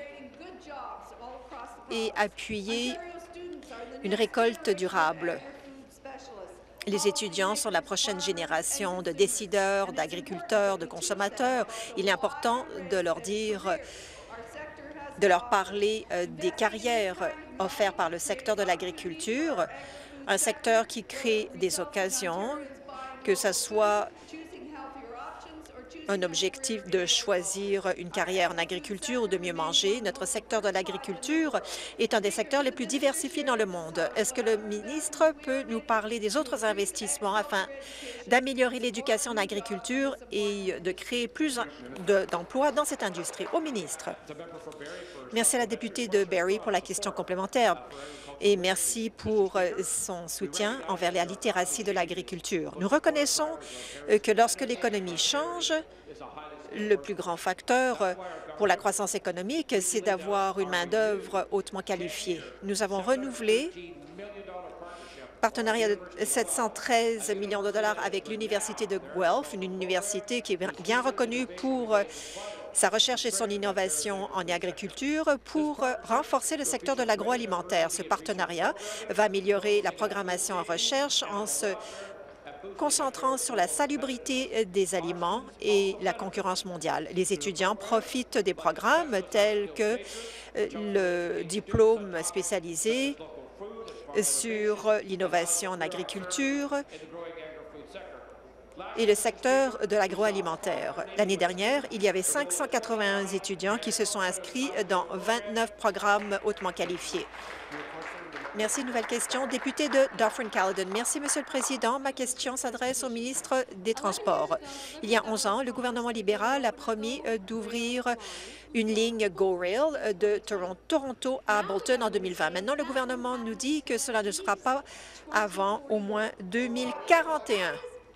et appuyer une récolte durable. Les étudiants sont la prochaine génération de décideurs, d'agriculteurs, de consommateurs. Il est important de leur dire, de leur parler des carrières offertes par le secteur de l'agriculture, un secteur qui crée des occasions, que ce soit un objectif de choisir une carrière en agriculture ou de mieux manger. Notre secteur de l'agriculture est un des secteurs les plus diversifiés dans le monde. Est-ce que le ministre peut nous parler des autres investissements afin d'améliorer l'éducation en agriculture et de créer plus d'emplois dans cette industrie? Au ministre. Merci à la députée de Barrie pour la question complémentaire et merci pour son soutien envers la littératie de l'agriculture. Nous reconnaissons que lorsque l'économie change, le plus grand facteur pour la croissance économique, c'est d'avoir une main-d'œuvre hautement qualifiée. Nous avons renouvelé partenariat de sept cent treize millions de dollars avec l'Université de Guelph, une université qui est bien reconnue pour sa recherche et son innovation en agriculture pour renforcer le secteur de l'agroalimentaire. Ce partenariat va améliorer la programmation en recherche en se concentrant sur la salubrité des aliments et la concurrence mondiale. Les étudiants profitent des programmes tels que le diplôme spécialisé sur l'innovation en agriculture et le secteur de l'agroalimentaire. L'année dernière, il y avait cinq cent quatre-vingt-un étudiants qui se sont inscrits dans vingt-neuf programmes hautement qualifiés. Merci. Nouvelle question. Député de Dufferin-Caledon. Merci, Monsieur le Président. Ma question s'adresse au ministre des Transports. Il y a onze ans, le gouvernement libéral a promis d'ouvrir une ligne GO Rail de Toronto à Bolton en deux mille vingt. Maintenant, le gouvernement nous dit que cela ne sera pas avant au moins deux mille quarante et un.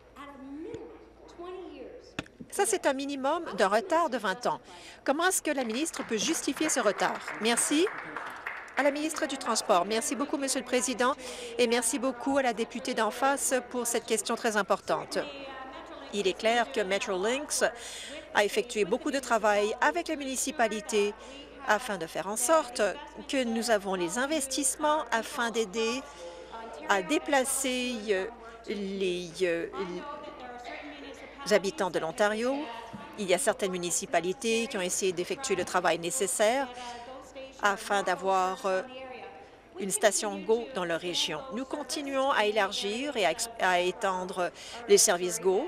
Ça, c'est un minimum d'un retard de vingt ans. Comment est-ce que la ministre peut justifier ce retard? Merci. À la ministre du Transport. Merci beaucoup, Monsieur le Président, et merci beaucoup à la députée d'en face pour cette question très importante. Il est clair que Metrolinx a effectué beaucoup de travail avec la municipalité afin de faire en sorte que nous avons les investissements afin d'aider à déplacer les, les habitants de l'Ontario. Il y a certaines municipalités qui ont essayé d'effectuer le travail nécessaire afin d'avoir une station GO dans leur région. Nous continuons à élargir et à, à étendre les services GO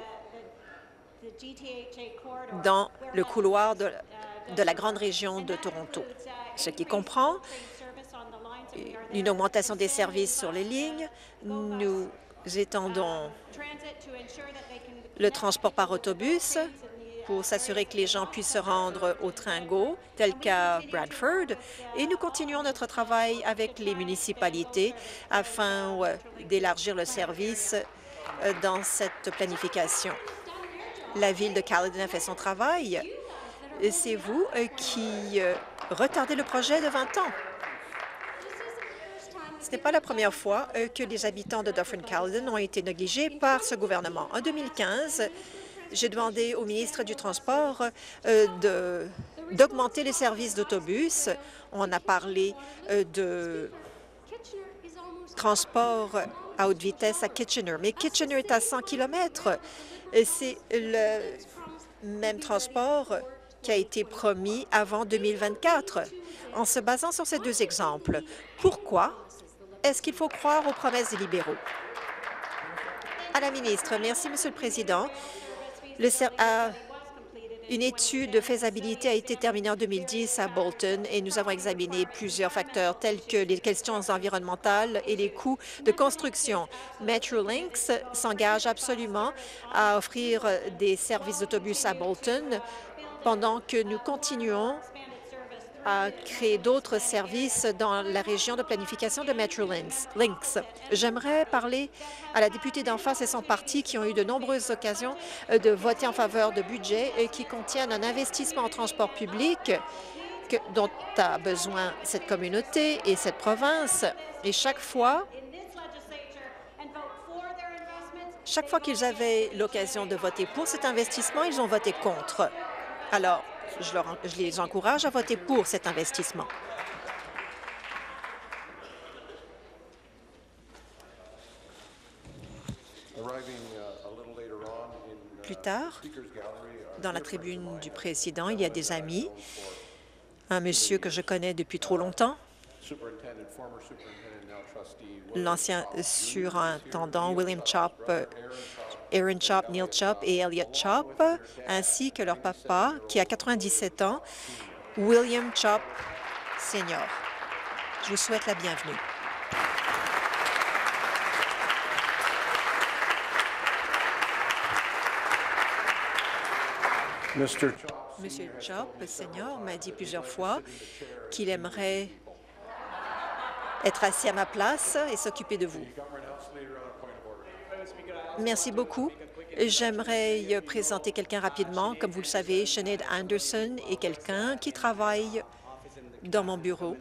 dans le couloir de, de la grande région de Toronto, ce qui comprend une augmentation des services sur les lignes. Nous étendons le transport par autobus pour s'assurer que les gens puissent se rendre au train GO, tel qu'à Bradford. Et nous continuons notre travail avec les municipalités afin ouais, d'élargir le service euh, dans cette planification. La Ville de Caledon a fait son travail. C'est vous euh, qui euh, retardez le projet de vingt ans. Ce n'est pas la première fois euh, que les habitants de Dufferin-Caledon ont été négligés par ce gouvernement. En deux mille quinze, j'ai demandé au ministre du Transport euh, d'augmenter les services d'autobus. On a parlé euh, de transport à haute vitesse à Kitchener, mais Kitchener est à cent kilomètres. C'est le même transport qui a été promis avant deux mille vingt-quatre. En se basant sur ces deux exemples, pourquoi est-ce qu'il faut croire aux promesses des libéraux? À la ministre. Merci, Monsieur le Président. Le, euh, une étude de faisabilité a été terminée en deux mille dix à Bolton et nous avons examiné plusieurs facteurs tels que les questions environnementales et les coûts de construction. Metrolinx s'engage absolument à offrir des services d'autobus à Bolton pendant que nous continuons à créer d'autres services dans la région de planification de Metrolinx. J'aimerais parler à la députée d'en face et son parti qui ont eu de nombreuses occasions de voter en faveur de budgets et qui contiennent un investissement en transport public que, dont a besoin cette communauté et cette province. Et chaque fois, chaque fois qu'ils avaient l'occasion de voter pour cet investissement, ils ont voté contre. Alors, Je, leur, je les encourage à voter pour cet investissement. Plus tard, dans la tribune du président, il y a des amis, un monsieur que je connais depuis trop longtemps, l'ancien surintendant William Chop Aaron Chop, Neil Chop et Elliot Chop, ainsi que leur papa, qui a quatre-vingt-dix-sept ans, William Chop Senior. Je vous souhaite la bienvenue. Monsieur Chop Senior m'a dit plusieurs fois qu'il aimerait être assis à ma place et s'occuper de vous. Merci beaucoup. J'aimerais présenter quelqu'un rapidement. Comme vous le savez, Sinead Anderson est quelqu'un qui travaille dans mon bureau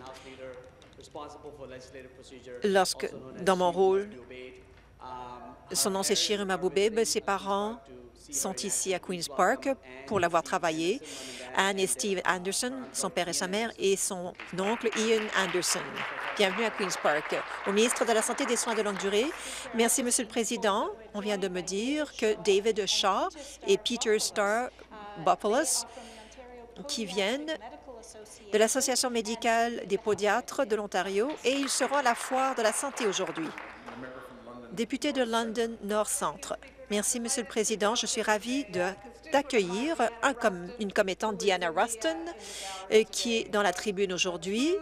lorsque, dans mon rôle. Son nom, c'est Shirin Aboubeb. Ses parents sont ici à Queen's Park pour l'avoir travaillé. Anne et Steve Anderson, son père et sa mère, et son oncle Ian Anderson. Bienvenue à Queen's Park. Au ministre de la Santé et des Soins de longue durée, merci, Monsieur le Président. On vient de me dire que David Shaw et Peter Starbopoulos, qui viennent de l'Association médicale des pédiatres de l'Ontario, et ils seront à la Foire de la santé aujourd'hui. Député de London Nord-Centre. Merci, Monsieur le Président. Je suis ravie d'accueillir un com une commettante, Diana Ruston, euh, qui est dans la tribune aujourd'hui.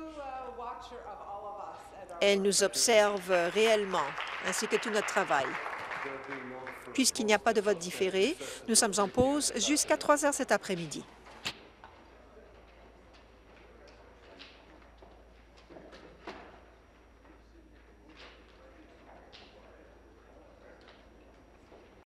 Elle nous observe réellement, ainsi que tout notre travail. Puisqu'il n'y a pas de vote différé, nous sommes en pause jusqu'à trois heures cet après-midi.